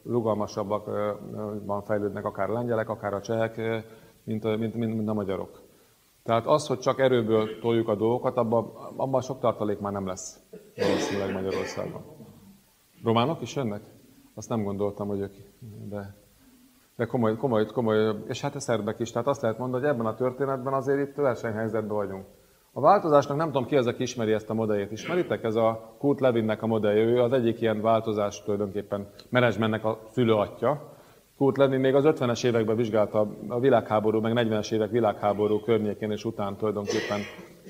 rugalmasabban fejlődnek akár a lengyelek, akár a csehek, mint, mint, mint, mint a magyarok. Tehát az, hogy csak erőből toljuk a dolgokat, abban, abban sok tartalék már nem lesz valószínűleg Magyarországon. Románok is jönnek? Azt nem gondoltam, hogy ők, de, de komoly, komoly, komoly, és hát a szerbek is. Tehát azt lehet mondani, hogy ebben a történetben azért itt versenyhelyzetben vagyunk. A változásnak nem tudom ki az, aki ismeri ezt a modelljét. Ismeritek? Ez a Kurt Levinnek a modellje. Ő az egyik ilyen változás tulajdonképpen menedzsmentnek a szülőatja. Kurt Levin még az ötvenes években vizsgálta a világháború, meg negyvenes évek világháború környékén és után tulajdonképpen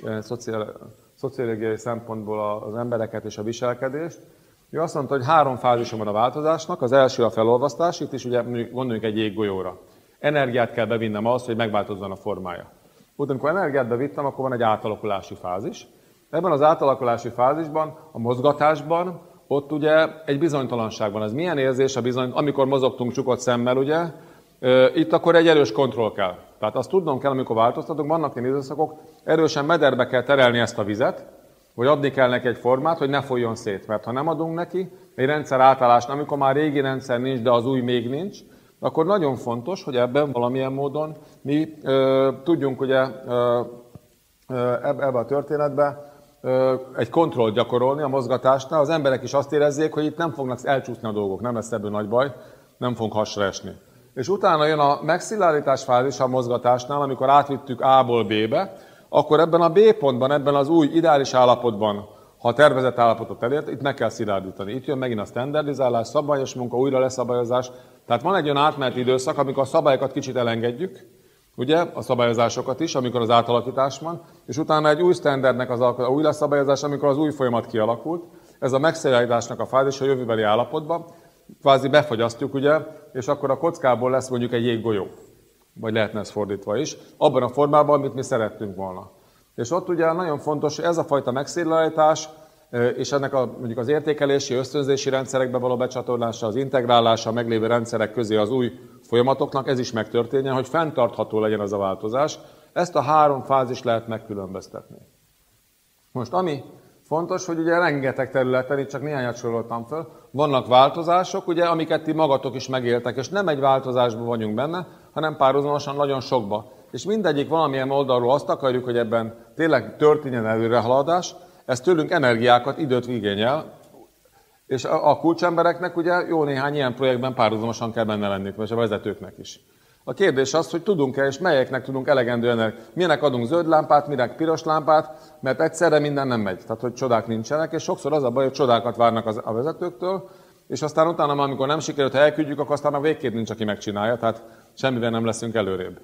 szociológiai szempontból az embereket és a viselkedést. Ő azt mondta, hogy három fázisa van a változásnak. Az első a felolvasztás, itt is ugye gondoljunk egy jéggolyóra. Energiát kell bevinnem ahhoz, hogy megváltozzon a formája. Úgy, amikor energiát bevittem, akkor van egy átalakulási fázis. Ebben az átalakulási fázisban, a mozgatásban, ott ugye egy bizonytalanság van. Ez milyen érzés a bizony, amikor mozogtunk csukott szemmel, ugye? Itt akkor egy erős kontroll kell. Tehát azt tudnom kell, amikor változtatunk, vannak ilyen időszakok, erősen mederbe kell terelni ezt a vizet, vagy adni kell neki egy formát, hogy ne folyjon szét. Mert ha nem adunk neki, egy rendszer átállásnál, amikor már régi rendszer nincs, de az új még nincs, akkor nagyon fontos, hogy ebben valamilyen módon mi ö, tudjunk ugye ö, ö, ebbe a történetben ö, egy kontrollt gyakorolni a mozgatásnál. Az emberek is azt érezzék, hogy itt nem fognak elcsúszni a dolgok, nem lesz ebből nagy baj, nem fogunk hasra esni. És utána jön a megszilárítás fázis a mozgatásnál, amikor átvittük A-ból B-be, akkor ebben a B pontban, ebben az új ideális állapotban, ha a tervezett állapotot elért, itt meg kell szilárdítani. Itt jön megint a standardizálás, szabályos munka, újra leszabályozás. Tehát van egy olyan átmeneti időszak, amikor a szabályokat kicsit elengedjük, ugye, a szabályozásokat is, amikor az átalakítás van, és utána egy új standardnek az a új leszabályozás, amikor az új folyamat kialakult. Ez a megszilárdításnak a fázis a jövőbeli állapotban, kvázi befagyasztjuk, ugye, és akkor a kockából lesz mondjuk egy jéggolyó. Vagy lehetne ez fordítva is, abban a formában, amit mi szerettünk volna. És ott ugye nagyon fontos, hogy ez a fajta megszilárítás, és ennek a, mondjuk az értékelési, ösztönzési rendszerekbe való becsatorlása, az integrálása a meglévő rendszerek közé az új folyamatoknak, ez is megtörténjen, hogy fenntartható legyen ez a változás. Ezt a három fázist lehet megkülönböztetni. Most ami fontos, hogy ugye rengeteg területen, itt csak néhányat soroltam föl, vannak változások, ugye, amiket ti magatok is megéltek, és nem egy változásban vagyunk benne, hanem párhuzamosan nagyon sokba. És mindegyik valamilyen oldalról azt akarjuk, hogy ebben tényleg történjen előrehaladás, ez tőlünk energiákat, időt igényel, és a kulcsembereknek ugye jó néhány ilyen projektben párhuzamosan kell benne lenni, vagy a vezetőknek is. A kérdés az, hogy tudunk-e, és melyeknek tudunk elegendő energiát. Minek adunk zöld lámpát, minek piros lámpát, mert egyszerre minden nem megy. Tehát, hogy csodák nincsenek, és sokszor az a baj, hogy csodákat várnak a vezetőktől, és aztán utána, amikor nem sikerült, ha elküldjük, akkor aztán a végképp nincs, aki megcsinálja, tehát semmivel nem leszünk előrébb.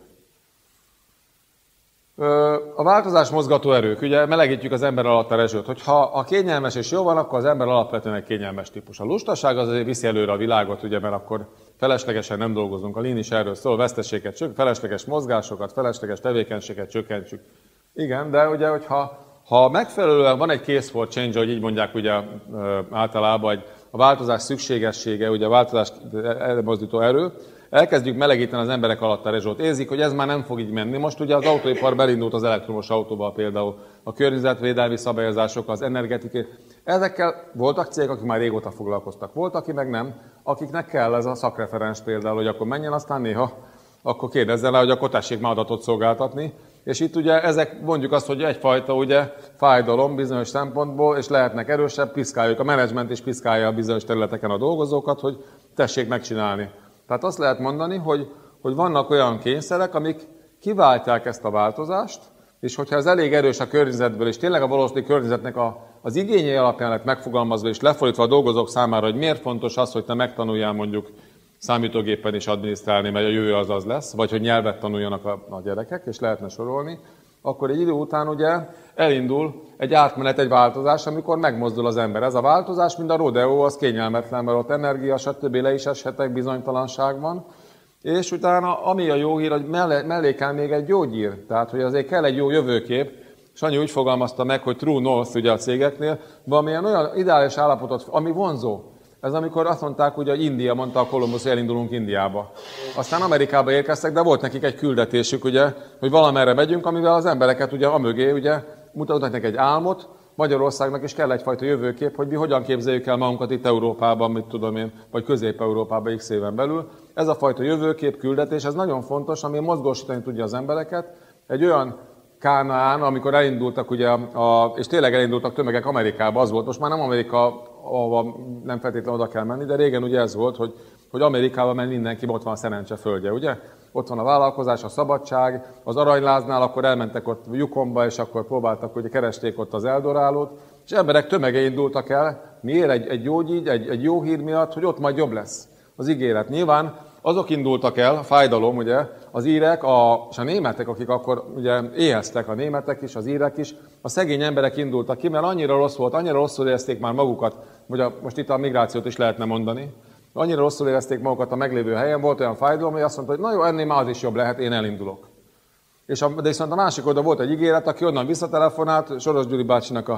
A változás mozgató erők, ugye melegítjük az ember alatt a rezsőt. Hogyha a kényelmes és jó van, akkor az ember alapvetően egy kényelmes típus. A lustaság az azért viszi előre a világot, ugye, mert akkor feleslegesen nem dolgozunk. A Lean is erről szól, veszteséget, felesleges mozgásokat, felesleges tevékenységet csökkentsük. Igen, de ugye, hogyha ha megfelelően van egy case for change, ahogy így mondják ugye általában, hogy a változás szükségessége, ugye a változás elmozdító erő, elkezdjük melegíteni az emberek alatt a rezsót. Érzik, hogy ez már nem fog így menni. Most ugye az autóipar belindult az elektromos autóval például, a környezetvédelmi szabályozások, az energetikai. Ezekkel voltak cégek, akik már régóta foglalkoztak. Volt, aki meg nem, akiknek kell ez a szakreferens például, hogy akkor menjen, aztán néha, akkor kérdezzen rá, hogy akkor tessék már adatot szolgáltatni. És itt ugye ezek mondjuk azt, hogy egyfajta ugye fájdalom bizonyos szempontból, és lehetnek erősebb, piszkáljuk. A menedzsment is piszkálja a bizonyos területeken a dolgozókat, hogy tessék megcsinálni. Tehát azt lehet mondani, hogy, hogy vannak olyan kényszerek, amik kiváltják ezt a változást, és hogyha ez elég erős a környezetből, és tényleg a valószínű környezetnek a, az igényei alapján lett megfogalmazva, és lefordítva a dolgozók számára, hogy miért fontos az, hogy te megtanuljál mondjuk számítógépen is adminisztrálni, mert a jövő az az lesz, vagy hogy nyelvet tanuljanak a, a gyerekek, és lehetne sorolni, akkor egy idő után ugye elindul egy átmenet, egy változás, amikor megmozdul az ember. Ez a változás, mint a rodeo, az kényelmetlen, mert ott energia, stb. Le is eshetek, bizonytalanság van. És utána, ami a jó hír, hogy mellé, mellé kell még egy gyógyír. Tehát, hogy azért kell egy jó jövőkép. Sanyi úgy fogalmazta meg, hogy true north ugye a cégeknél, valamilyen olyan ideális állapotot, ami vonzó. Ez amikor azt mondták, ugye, hogy India, mondta a Kolumbusz, hogy elindulunk Indiába. Aztán Amerikába érkeztek, de volt nekik egy küldetésük, ugye, hogy valamerre megyünk, amivel az embereket ugye amögé ugye, mutatnak egy álmot. Magyarországnak is kell egyfajta jövőkép, hogy mi hogyan képzeljük el magunkat itt Európában, mit tudom én, vagy Közép-Európában x éven belül. Ez a fajta jövőkép, küldetés, ez nagyon fontos, ami mozgósítani tudja az embereket. Egy olyan Kánaán, amikor elindultak, ugye, a, és tényleg elindultak tömegek Amerikába, az volt, most már nem Amerika, ahova nem feltétlenül oda kell menni, de régen ugye ez volt, hogy, hogy Amerikába ment mindenki, ott van a szerencse földje, ugye? Ott van a vállalkozás, a szabadság, az aranyláznál, akkor elmentek ott Yukonba, és akkor próbáltak, hogy keresték ott az Eldorálót, és emberek tömege indultak el, miért? Egy, egy jó gyígy, egy, egy jó hír miatt, hogy ott majd jobb lesz az ígéret. Nyilván azok indultak el, a fájdalom, ugye, az írek, a, és a németek, akik akkor ugye éheztek, a németek is, az írek is, a szegény emberek indultak ki, mert annyira rossz volt, annyira rosszul érezték már magukat, vagy a, most itt a migrációt is lehetne mondani, annyira rosszul érezték magukat a meglévő helyen, volt olyan fájdalom, hogy azt mondta, hogy na jó, ennél már az is jobb lehet, én elindulok. És a, de viszont a másik oldal volt egy ígéret, aki onnan visszatelefonált, Soros Gyuri bácsinak a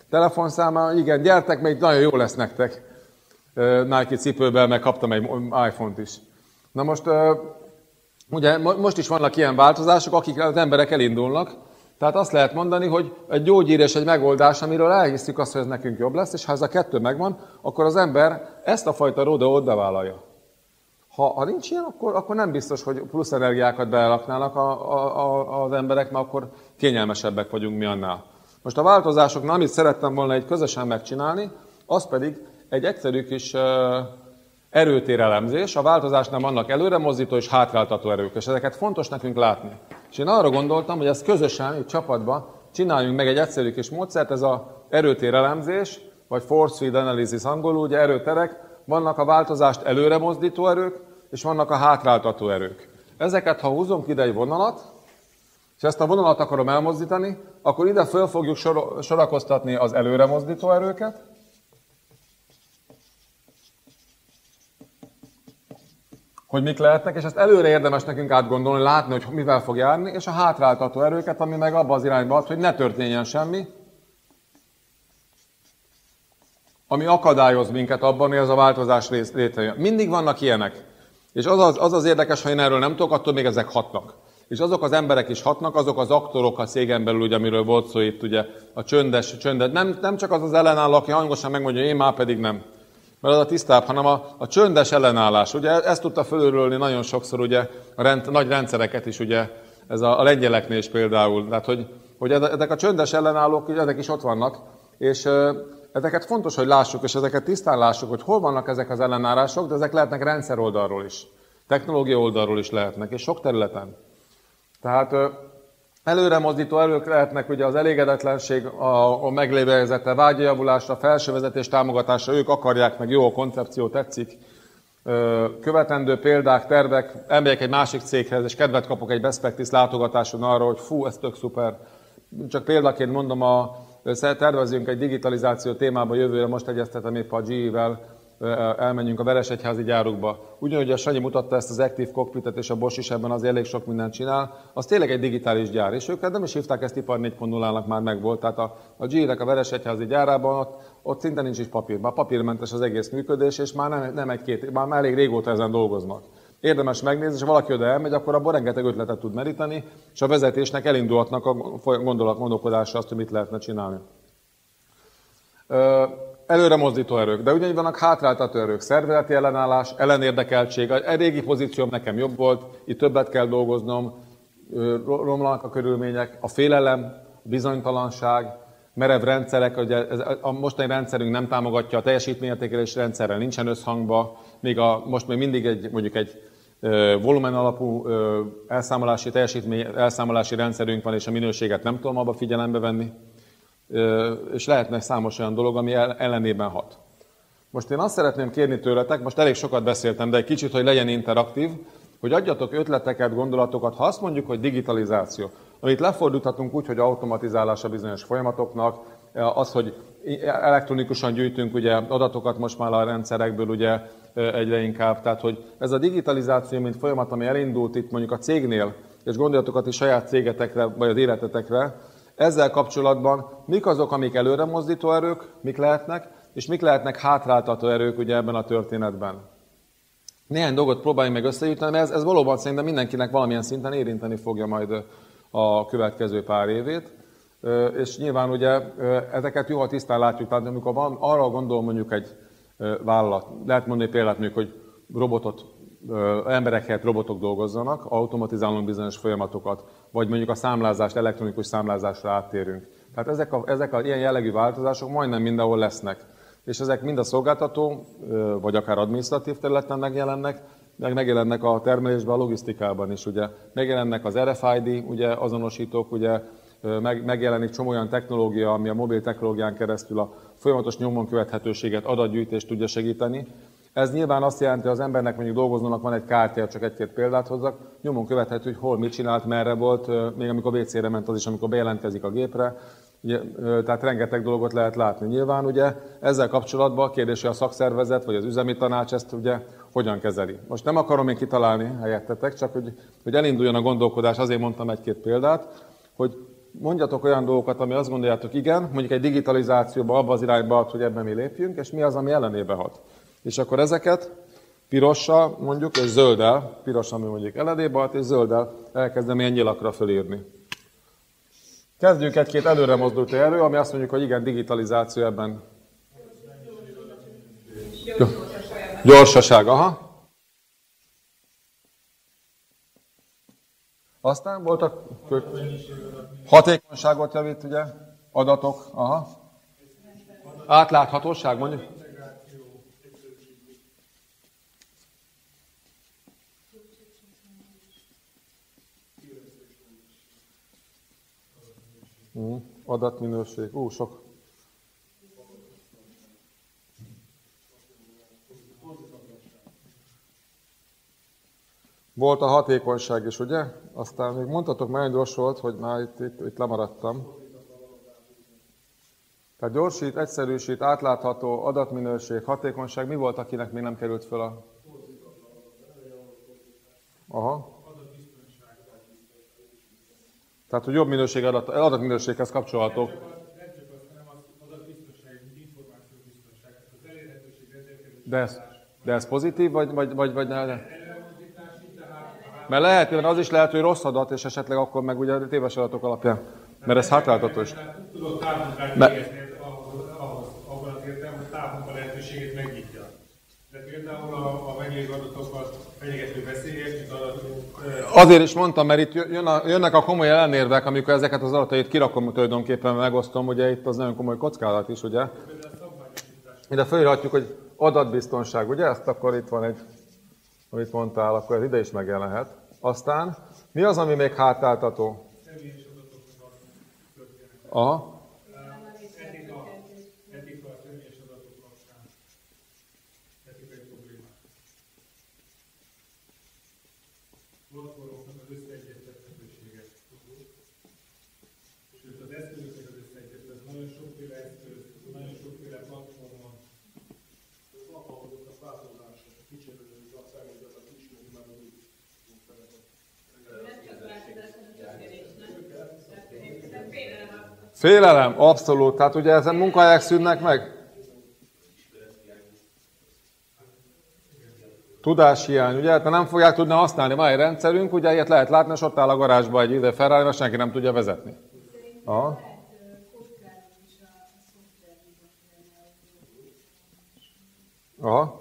telefonszáma, igen, gyertek, még nagyon jó lesz nektek. Nike cipőben, meg kaptam egy iPhone-t is. Na most, ugye most is vannak ilyen változások, akik az emberek elindulnak, tehát azt lehet mondani, hogy egy gyógyír és egy megoldás, amiről elhiszük azt, hogy ez nekünk jobb lesz, és ha ez a kettő megvan, akkor az ember ezt a fajta rodeót bevállalja. Ha, ha nincs ilyen, akkor, akkor nem biztos, hogy plusz energiákat beraknának a, a, a, az emberek, mert akkor kényelmesebbek vagyunk mi annál. Most a változásoknál, amit szerettem volna egy közösen megcsinálni, az pedig egy egyszerű kis uh, erőtérelemzés. A változásnál vannak előremozdító és hátráltató erők, és ezeket fontos nekünk látni. És én arra gondoltam, hogy ezt közösen, egy csapatban csináljunk meg egy egyszerű kis módszert, ez az erőtérelemzés, vagy force field analysis angolul, ugye erőterek, vannak a változást előre mozdító erők, és vannak a hátráltató erők. Ezeket, ha húzunk ide egy vonalat, és ezt a vonalat akarom elmozdítani, akkor ide föl fogjuk sor- sorakoztatni az előre mozdító erőket, hogy mik lehetnek, és ezt előre érdemes nekünk átgondolni, látni, hogy mivel fog járni, és a hátráltató erőket, ami meg abba az irányba ad, hogy ne történjen semmi, ami akadályoz minket abban, hogy ez a változás létrejön. Mindig vannak ilyenek. És az az, az az érdekes, ha én erről nem tudok, attól még ezek hatnak. És azok az emberek is hatnak, azok az aktorok a cégen belül, ugye, amiről volt szó itt, ugye, a csöndes, csöndes. Nem, nem csak az az ellenálló, aki hangosan megmondja, én már pedig nem. Mert az a tisztább, hanem a, a csöndes ellenállás. Ugye ezt tudta fölülölni nagyon sokszor, ugye, a rend, nagy rendszereket is, ugye, ez a, a lengyeleknél is például. Tehát, hogy, hogy ezek a csöndes ellenállók, ugye, ezek is ott vannak, és ezeket fontos, hogy lássuk, és ezeket tisztán lássuk, hogy hol vannak ezek az ellenállások, de ezek lehetnek rendszer oldalról is, technológia oldalról is lehetnek, és sok területen. Tehát előre mozdító erők lehetnek ugye az elégedetlenség, a, a meglévő helyzete, vágyjavulásra, felsővezetés támogatásra, ők akarják, meg jó a koncepció, tetszik. Követendő példák, tervek, elmegyek egy másik céghez, és kedvet kapok egy best practice látogatáson arra, hogy fú, ez tök szuper. Csak példaként mondom, a, tervezünk egy digitalizáció témában jövőre, most egyeztetem épp a gé é-vel, elmenjünk a Veresegyházi gyárukba. Ugyanúgy a Sanyi mutatta ezt az Active Cockpitet, és a Bosch is ebben az elég sok mindent csinál, az tényleg egy digitális gyár, és ők nem is hívták ezt ipar négy pont nullának, már megvolt. Tehát a, a gé é-nek a Veresegyházi gyárában ott, ott szinte nincs is papír, már papírmentes az egész működés, és már nem, nem egy-két, már elég régóta ezen dolgoznak. Érdemes megnézni, és ha valaki oda elmegy, akkor abban rengeteg ötletet tud meríteni, és a vezetésnek elindulhatnak a gondolat, gondolkodásra azt, hogy mit lehetne csinálni. Előre mozdító erők, de ugyanígy vannak hátráltató erők, szervezeti ellenállás, ellenérdekeltség. A régi pozícióm nekem jobb volt, itt többet kell dolgoznom, romlanak a körülmények, a félelem, a bizonytalanság, merev rendszerek, ugye ez, a mostani rendszerünk nem támogatja, a teljesítményértékelési rendszerrel nincsen összhangba, még a, most még mindig egy, mondjuk egy volumen alapú elszámolási, teljesítmény elszámolási rendszerünk van, és a minőséget nem tudom abba figyelembe venni. És lehetne számos olyan dolog, ami ellenében hat. Most én azt szeretném kérni tőletek, most elég sokat beszéltem, de egy kicsit, hogy legyen interaktív, hogy adjatok ötleteket, gondolatokat, ha azt mondjuk, hogy digitalizáció, amit lefordíthatunk úgy, hogy automatizálás a bizonyos folyamatoknak, az, hogy elektronikusan gyűjtünk ugye adatokat most már a rendszerekből ugye egyre inkább, tehát hogy ez a digitalizáció, mint folyamat, ami elindult itt mondjuk a cégnél, és gondolatokat is saját cégetekre, vagy az életetekre, ezzel kapcsolatban mik azok, amik előre mozdító erők, mik lehetnek, és mik lehetnek hátráltató erők ugye ebben a történetben. Néhány dolgot próbáljunk meg összegyűjteni, mert ez, ez valóban szerintem mindenkinek valamilyen szinten érinteni fogja majd a következő pár évét. És nyilván ugye ezeket jó, ha tisztán látjuk, tehát amikor van, arra gondol mondjuk egy vállalat, lehet mondani példát mondjuk, hogy robotot, emberek helyett robotok dolgozzanak, automatizálunk bizonyos folyamatokat, vagy mondjuk a számlázást, elektronikus számlázásra áttérünk. Tehát ezek a, ezek a ilyen jellegű változások majdnem mindenhol lesznek. És ezek mind a szolgáltató, vagy akár adminisztratív területen megjelennek, meg megjelennek a termelésben, a logisztikában is. Ugye. Megjelennek az er ef i dé ugye, azonosítók, ugye, meg, megjelenik csomó olyan technológia, ami a mobil technológián keresztül a folyamatos nyomon követhetőséget, adatgyűjtést tudja segíteni. Ez nyilván azt jelenti, hogy az embernek mondjuk dolgozónak van egy kártya, csak egy-két példát hozzak, nyomon követhető, hogy hol mit csinált, merre volt, még amikor vé cére ment az is, amikor bejelentkezik a gépre. Ugye, tehát rengeteg dolgot lehet látni. Nyilván ugye ezzel kapcsolatban a kérdés, hogy a szakszervezet vagy az üzemi tanács ezt ugye hogyan kezeli. Most nem akarom én kitalálni helyettetek, csak hogy, hogy elinduljon a gondolkodás, azért mondtam egy-két példát, hogy mondjatok olyan dolgokat, ami azt gondoljátok, igen, mondjuk egy digitalizációba, abba az irányba hat, hogy ebben mi lépjünk, és mi az, ami ellenébe hat. És akkor ezeket pirossal mondjuk, és zölddel, piros, ami mondjuk ellenébe hat, és zölddel elkezdem ilyen nyilakra fölírni. Kezdjünk egy-két előre mozdult elő, ami azt mondjuk, hogy igen, digitalizáció ebben. Gyorsaság, aha. Aztán voltak hatékonyságot javít, ugye? Adatok, aha. Átláthatóság, mondjuk. Mm, adatminőség, ú, sok. Volt a hatékonyság is, ugye? Aztán még mondhatok, nagyon gyors volt, hogy már itt, itt, itt lemaradtam. Tehát gyorsít, egyszerűsít, átlátható, adatminőség, hatékonyság. Mi volt, akinek még nem került föl a... Aha. Tehát, hogy jobb minőség adat, adatminőséghez kapcsolható. De ez, de ez pozitív, vagy, vagy, vagy, vagy ne? Mert lehet, mert az is lehet, hogy rossz adat, és esetleg akkor meg ugye téves adatok alapján. Mert ez hátráltató is. Tudod távmunkát végezni ahhoz, abban az értelemben, hogy távmunka lehetőségét megnyitja. De például a, a meglévő adatokat fenyegető veszélyek, mint adatok... Azért is mondtam, mert itt jön a, jönnek a komoly ellenérvek, amikor ezeket az adatait kirakom tulajdonképpen, megosztom, ugye itt az nagyon komoly kockázat is, ugye? Ide felírhatjuk, hogy adatbiztonság, ugye? Ezt akkor itt van egy, amit mondtál, akkor ez ide is megjelenhet. Aztán, mi az, ami még hátráltató? Aha. Platformoknak az összeegyeztethetősége. Sőt, az eszközöknek az összeegyeztethetősége. Nagyon sokféle eszköz, nagyon sokféle platformon. Az alkalmazott a változások, kicserélődik a személyzet, a kismódi már úgy munkálatot. Félelem, abszolút. Tehát ugye ezen munkahelyek szűnnek meg? Tudáshiány, ugye? Hát nem fogják tudni használni. Van egy rendszerünk, ugye ilyet lehet látni, és ott áll a garázsba egy ide Ferrari, senki nem tudja vezetni. Aha. Aha.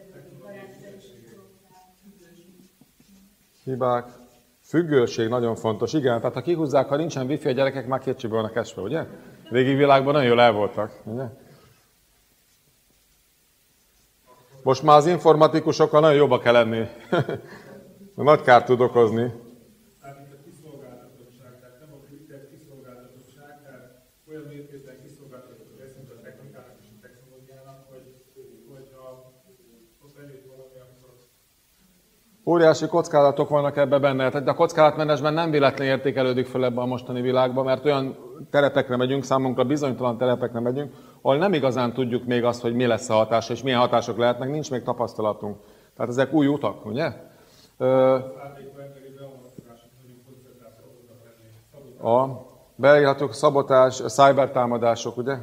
Hibák. Függőség nagyon fontos. Igen, tehát ha kihúzzák, ha nincsen wifi, a gyerekek már kétségbe vannak esve, ugye? Régi világban nagyon jól el voltak, ugye? Most már az informatikusokkal nagyon jobbak kell lenni. Nagy kárt tud okozni. Tehát itt a kiszolgáltatottság, tehát nem a kiszolgáltatottság, tehát olyan mértékben kiszolgáltatottság leszünk a technikának és a technológiának, hogy hogyha ott elég valami, akkor... Óriási kockázatok vannak ebben benne. Tehát a kockázatmenedzsment nem véletlenül értékelődik föl ebbe a mostani világba, mert olyan terepekre megyünk, számunkra bizonytalan terepekre megyünk, ahol nem igazán tudjuk még azt, hogy mi lesz a hatása, és milyen hatások lehetnek, nincs még tapasztalatunk. Tehát ezek új utak, ugye? Ö, a beírhatók szabotás, cybertámadások, ugye?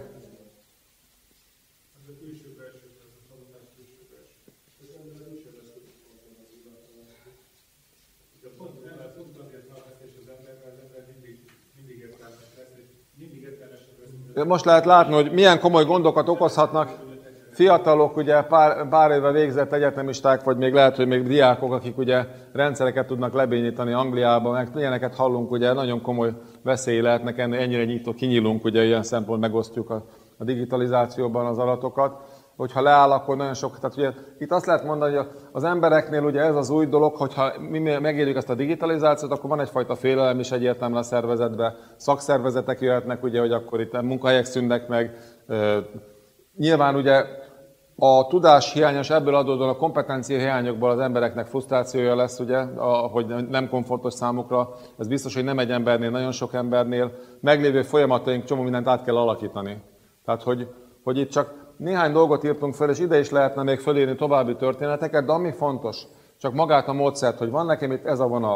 Most lehet látni, hogy milyen komoly gondokat okozhatnak fiatalok, ugye pár, pár éve végzett egyetemisták, vagy még lehet, hogy még diákok, akik ugye rendszereket tudnak lebénítani Angliában, meg ilyeneket hallunk, ugye nagyon komoly veszély lehetnek, ennyire nyitó, kinyílunk, ugye ilyen szempont megosztjuk a, a digitalizációban az adatokat. Hogyha leáll, akkor nagyon sok, tehát ugye itt azt lehet mondani, hogy az embereknél ugye ez az új dolog, hogyha mi megéljük ezt a digitalizációt, akkor van egyfajta félelem is egyértelműen a szervezetben. Szakszervezetek jöhetnek, ugye, hogy akkor itt munkahelyek szűnnek meg. Nyilván ugye a tudás hiányos, ebből adódóan a kompetencia hiányokból az embereknek frusztrációja lesz, ugye, hogy nem komfortos számukra. Ez biztos, hogy nem egy embernél, nagyon sok embernél. Meglévő folyamataink csomó mindent át kell alakítani. Tehát, hogy, hogy itt csak néhány dolgot írtunk föl, és ide is lehetne még fölírni további történeteket, de ami fontos, csak magát a módszert, hogy van nekem itt ez a vonal,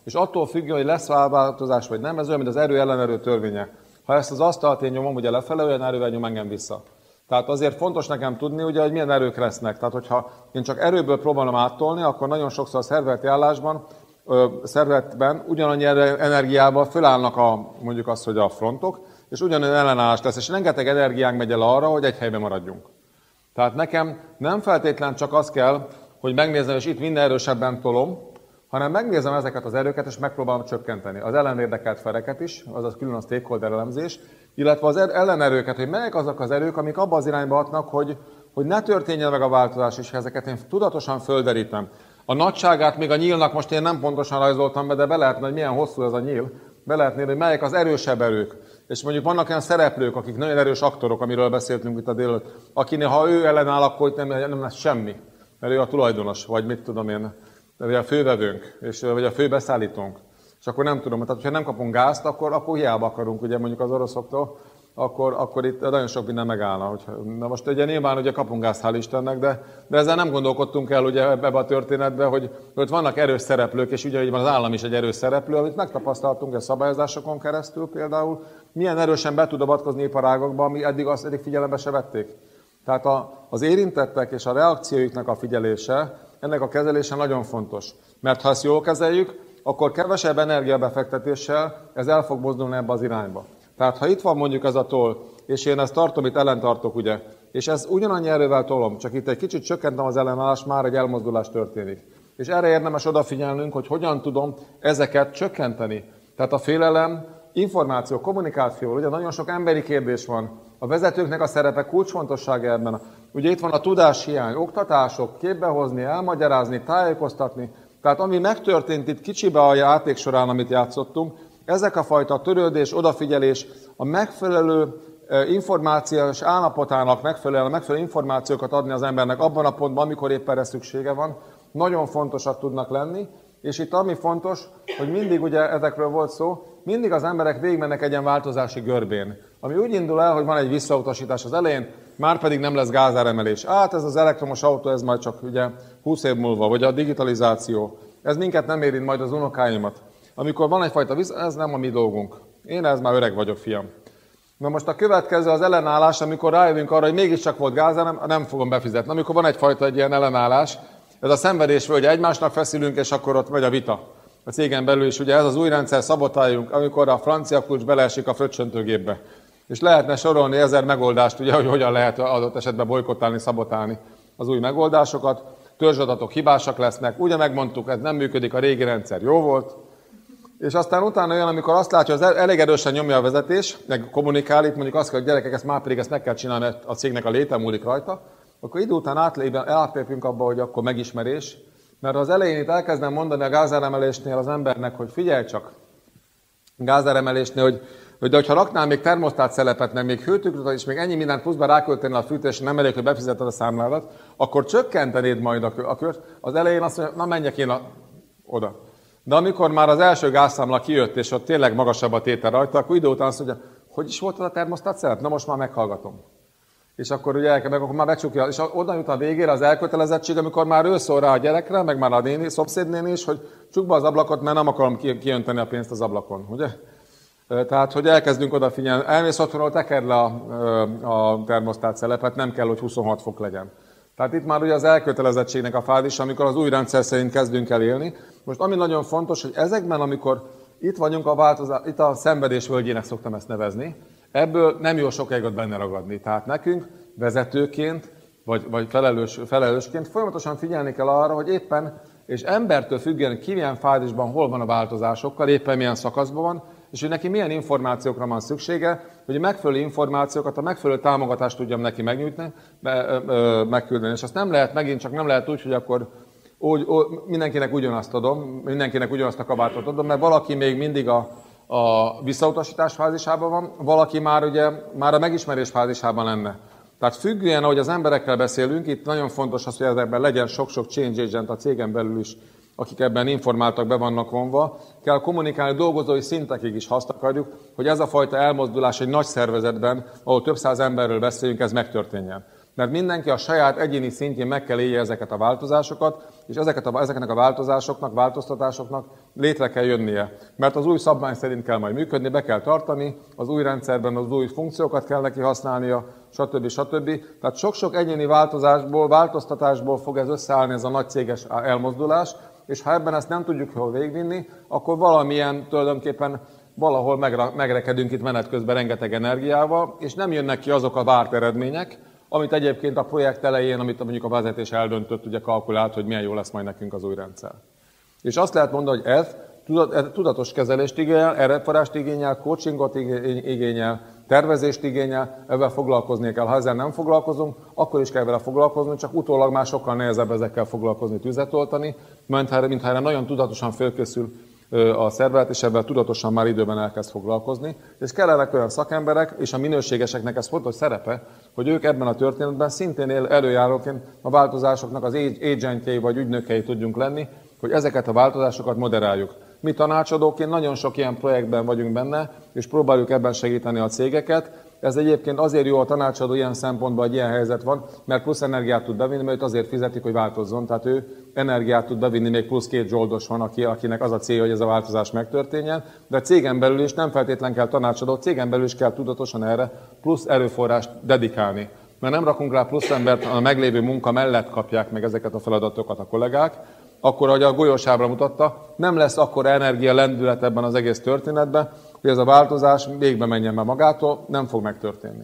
És attól függően, hogy lesz változás vagy nem, ez olyan, mint az erő ellenerő törvénye. Ha ezt az asztalt én nyomom ugye lefele, olyan erővel nyom engem vissza. Tehát azért fontos nekem tudni, ugye, hogy milyen erők lesznek. Tehát, hogyha én csak erőből próbálom áttolni, akkor nagyon sokszor a szervezeti állásban, szervezetben ugyanannyi energiával fölállnak a, mondjuk azt, hogy a frontok, és ugyanolyan ellenállás lesz, és rengeteg energiánk megy el arra, hogy egy helyben maradjunk. Tehát nekem nem feltétlen csak az kell, hogy megnézem, és itt minden erősebben tolom, hanem megnézem ezeket az erőket, és megpróbálom csökkenteni. Az ellenérdekelt feleket is, azaz külön a stakeholder elemzés, illetve az ellenerőket, hogy melyek azok az erők, amik abba az irányba hatnak, hogy, hogy ne történjen meg a változás, és ezeket én tudatosan földerítem. A nagyságát még a nyílnak most én nem pontosan rajzoltam be, de be lehetne, hogy milyen hosszú ez a nyíl, be lehetne, hogy melyek az erősebb erők. És mondjuk vannak olyan szereplők, akik nagyon erős aktorok, amiről beszéltünk itt a délelőtt, akinél ha ő ellenáll, akkor itt nem, nem lesz semmi, mert ő a tulajdonos, vagy mit tudom én, vagy a fővevőnk, és, vagy a főbeszállítónk. És akkor nem tudom, tehát ha nem kapunk gázt, akkor, akkor hiába akarunk, ugye mondjuk az oroszoktól, akkor, akkor itt nagyon sok minden megállna. Hogyha, na most ugye nyilván ugye kapunk gázt, hál' Istennek, de, de ezzel nem gondolkodtunk el ugye ebbe a történetbe, hogy, hogy vannak erős szereplők, és ugye az állam is egy erős szereplő, amit megtapasztaltunk a szabályozásokon keresztül például, milyen erősen be tud avatkozni iparágokba, ami eddig azt eddig figyelembe se vették. Tehát a, az érintettek és a reakcióiknak a figyelése, ennek a kezelése nagyon fontos. Mert ha ezt jól kezeljük, akkor kevesebb energiabefektetéssel ez el fog mozdulni ebbe az irányba. Tehát ha itt van mondjuk ez a toll, és én ezt tartom, itt ellentartok, ugye, és ez ugyanannyi erővel tolom, csak itt egy kicsit csökkentem az ellenállást, már egy elmozdulás történik. És erre érdemes odafigyelnünk, hogy hogyan tudom ezeket csökkenteni. Tehát a félelem, információ, kommunikáció, ugye nagyon sok emberi kérdés van. A vezetőknek a szerepe kulcsfontossága ebben. Ugye itt van a tudáshiány, oktatások, képbehozni, elmagyarázni, tájékoztatni. Tehát ami megtörtént itt kicsibe a játék során, amit játszottunk, ezek a fajta törődés, odafigyelés, a megfelelő információs állapotának megfelelően, megfelelő információkat adni az embernek abban a pontban, amikor éppen erre szüksége van, nagyon fontosak tudnak lenni, és itt ami fontos, hogy mindig ugye ezekről volt szó, mindig az emberek végigmennek egy ilyen változási görbén, ami úgy indul el, hogy van egy visszautasítás az elején, már pedig nem lesz gázáremelés. Hát ez az elektromos autó, ez majd csak ugye húsz év múlva, vagy a digitalizáció. Ez minket nem érint, majd az unokáimat. Amikor van egyfajta vissza, ez nem a mi dolgunk. Én ez már öreg vagyok, fiam. Na most a következő az ellenállás, amikor rájövünk arra, hogy mégiscsak volt gáz, nem, nem fogom befizetni. Amikor van egyfajta egy ilyen ellenállás, ez a szenvedés, hogy egymásnak feszülünk, és akkor ott megy a vita. A cégen belül is ugye ez az új rendszer, szabotáljunk, amikor a francia kulcs beleesik a fröccsöntőgépbe. És lehetne sorolni ezer megoldást, ugye, hogy hogyan lehet adott esetben bolykottálni, szabotálni az új megoldásokat. Törzsadatok hibásak lesznek, ugye megmondtuk, ez nem működik, a régi rendszer jó volt. És aztán utána olyan, amikor azt látja, hogy elég erősen nyomja a vezetés, meg kommunikál, itt mondjuk azt kell, hogy gyerekek, ezt már pedig ezt meg kell csinálni, mert a cégnek a léte múlik rajta, akkor idő után átlépünk abba, hogy akkor megismerés, mert az elején itt elkezdem mondani a gázáremelésnél az embernek, hogy figyelj csak, gázáremelésnél, hogy, hogy de hogyha raknál még termosztát szelepet, meg még hőtükröt, és még ennyi mindent pluszba rákölteni a fűtésre, nem elég, hogy befizeted a számládat, akkor csökkentenéd majd a, a kört. Az elején azt mondja, na menjek én a, oda. De amikor már az első gázszámla kijött, és ott tényleg magasabb a tétel rajta, akkor idő után azt mondja, hogy is volt az a termosztát szelep? Na most már meghallgatom. És akkor ugye meg akkor már becsukja, és oda jut a végére az elkötelezettség, amikor már ő szól rá a gyerekre, meg már a néni, szomszédnéni is, hogy csukd be az ablakot, mert nem akarom kijönteni a pénzt az ablakon, ugye? Tehát, hogy elkezdünk odafigyelni, elmész otthonról, tekerd le a, a termosztát szelepet, nem kell, hogy huszonhat fok legyen. Tehát itt már ugye az elkötelezettségnek a fázis, amikor az új rendszer szerint kezdünk el élni. Most ami nagyon fontos, hogy ezekben, amikor itt vagyunk a változás, itt a szenvedés völgyének szoktam ezt nevezni, ebből nem jó sokáig benne ragadni. Tehát nekünk vezetőként, vagy, vagy felelős, felelősként folyamatosan figyelni kell arra, hogy éppen, és embertől függően ki milyen fázisban, hol van a változásokkal, éppen milyen szakaszban van, és hogy neki milyen információkra van szüksége, hogy a megfelelő információkat, a megfelelő támogatást tudjam neki megnyújtani, megküldeni. És azt nem lehet, megint csak nem lehet úgy, hogy akkor úgy, úgy, mindenkinek ugyanazt adom, mindenkinek ugyanazt a kabátot adom, mert valaki még mindig a, a visszautasítás fázisában van, valaki már, ugye, már a megismerés fázisában lenne. Tehát függően, ahogy az emberekkel beszélünk, itt nagyon fontos az, hogy ezekben legyen sok-sok change agent a cégen belül is, akik ebben informáltak, be vannak vonva, kell kommunikálni dolgozói szintekig is, ha azt akarjuk, hogy ez a fajta elmozdulás egy nagy szervezetben, ahol több száz emberről beszélünk, ez megtörténjen. Mert mindenki a saját egyéni szintjén meg kell élje ezeket a változásokat, és ezeket a, ezeknek a változásoknak, változtatásoknak létre kell jönnie. Mert az új szabvány szerint kell majd működni, be kell tartani, az új rendszerben az új funkciókat kell neki használnia, stb. stb. Tehát sok-sok egyéni változásból, változtatásból fog ez összeállni, ez a nagy céges elmozdulás, és ha ebben ezt nem tudjuk jól végvinni, akkor valamilyen tulajdonképpen valahol megrekedünk itt menet közben rengeteg energiával, és nem jönnek ki azok a várt eredmények, amit egyébként a projekt elején, amit mondjuk a vezetés eldöntött, ugye kalkulált, hogy milyen jó lesz majd nekünk az új rendszer. És azt lehet mondani, hogy ez tudatos kezelést igényel, erőforrást igényel, coachingot igényel, tervezést igényel, ebben foglalkozni kell. Ha ezzel nem foglalkozunk, akkor is kell vele foglalkozni, csak utólag már sokkal nehezebb ezekkel foglalkozni, tüzet oltani, mintha erre nagyon tudatosan fölkészül a szervezet, és ebben tudatosan már időben elkezd foglalkozni. És kellenek olyan szakemberek, és a minőségeseknek ez fontos szerepe, hogy ők ebben a történetben szintén előjáróként a változásoknak az agentjei vagy ügynökei tudjunk lenni, hogy ezeket a változásokat moderáljuk. Mi tanácsadóként nagyon sok ilyen projektben vagyunk benne, és próbáljuk ebben segíteni a cégeket. Ez egyébként azért jó a tanácsadó ilyen szempontból, hogy ilyen helyzet van, mert plusz energiát tud bevinni, mert azért fizetik, hogy változzon. Tehát ő energiát tud bevinni, még plusz két zsoldos van, aki, akinek az a célja, hogy ez a változás megtörténjen. De cégen belül is nem feltétlenül kell tanácsadó, cégen belül is kell tudatosan erre plusz erőforrást dedikálni. Mert nem rakunk rá plusz embert, a meglévő munka mellett kapják meg ezeket a feladatokat a kollégák, akkor, ahogy a golyósábra mutatta, nem lesz akkora energia lendület ebben az egész történetben, hogy ez a változás végbe menjen már magától, nem fog megtörténni.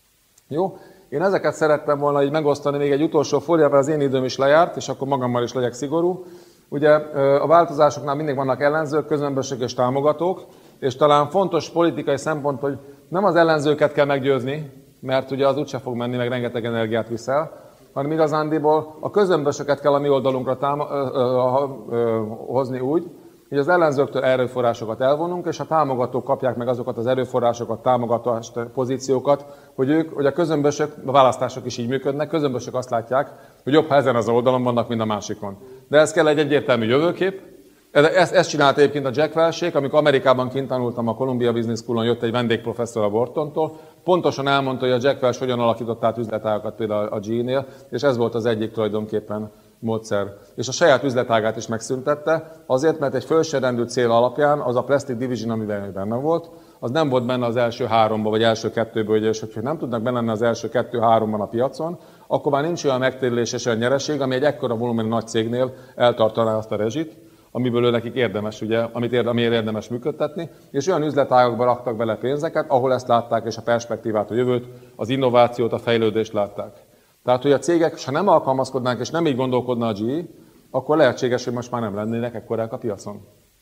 Jó? Én ezeket szerettem volna így megosztani még egy utolsó fóliával, az én időm is lejárt, és akkor magammal is legyek szigorú. Ugye a változásoknál mindig vannak ellenzők, közömbösök és támogatók, és talán fontos politikai szempont, hogy nem az ellenzőket kell meggyőzni, mert ugye az úgyse fog menni, meg rengeteg energiát viszel, hanem igazándiból a közömbösöket kell a mi oldalunkra táma, ö, ö, ö, hozni úgy, hogy az ellenzőktől erőforrásokat elvonunk, és a támogatók kapják meg azokat az erőforrásokat, támogatást, pozíciókat, hogy ők, hogy a közömbösök, a választások is így működnek, közömbösök azt látják, hogy jobb, ha ezen az oldalon vannak, mint a másikon. De ez kell egy egyértelmű jövőkép. Ezt, ezt csinálta egyébként a Jack Welch-ék, amikor Amerikában kint tanultam a Columbia Business School-on, jött egy vendégprofesszor a Whartontól, pontosan elmondta, hogy a Jack Welch hogyan alakított át üzletágakat például a gé é-nél, és ez volt az egyik tulajdonképpen módszer. És a saját üzletágát is megszüntette, azért, mert egy felsőrendű cél alapján az a Plastic Division, amiben benne volt, az nem volt benne az első háromban, vagy első kettőből, és hogyha nem tudnak benne lenni az első kettő-háromban a piacon, akkor már nincs olyan megtérülés és olyan nyereség, ami egy ekkora volumenű nagy cégnél eltartaná azt a rezsit, amiből ő nekik érdemes, ugye, amit érde, amiért érdemes működtetni, és olyan üzletágokba raktak bele pénzeket, ahol ezt látták, és a perspektívát, a jövőt, az innovációt, a fejlődést látták. Tehát, hogy a cégek, ha nem alkalmazkodnánk, és nem így gondolkodna a gé é, akkor lehetséges, hogy most már nem lennének ekkorák a piacon.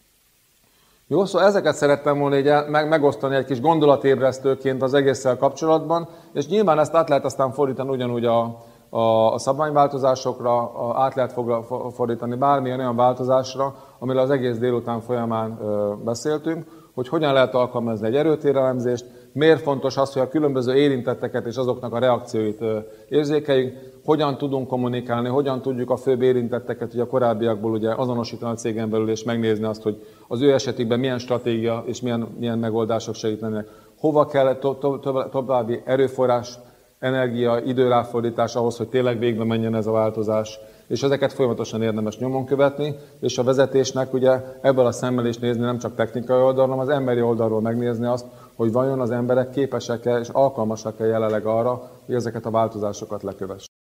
Jó, szóval ezeket szerettem volna így meg, megosztani egy kis gondolatébresztőként az egésszel kapcsolatban, és nyilván ezt át lehet aztán fordítani ugyanúgy a, a, a szabványváltozásokra, a, át lehet fordítani bármilyen olyan változásra, amiről az egész délután folyamán ö, beszéltünk, hogy hogyan lehet alkalmazni egy erőtérelemzést, miért fontos az, hogy a különböző érintetteket és azoknak a reakcióit ö, érzékeljük, hogyan tudunk kommunikálni, hogyan tudjuk a főbb érintetteket ugye a korábbiakból ugye azonosítani a cégen belül, és megnézni azt, hogy az ő esetükben milyen stratégia és milyen, milyen megoldások segítenek. Hova kell to- to- to- további erőforrás, energia, időráfordítás ahhoz, hogy tényleg végbe menjen ez a változás. És ezeket folyamatosan érdemes nyomon követni, és a vezetésnek ugye ebből a szemmel is nézni, nem csak technikai oldalról, hanem az emberi oldalról megnézni azt, hogy vajon az emberek képesek-e és alkalmasak-e jelenleg arra, hogy ezeket a változásokat lekövessék.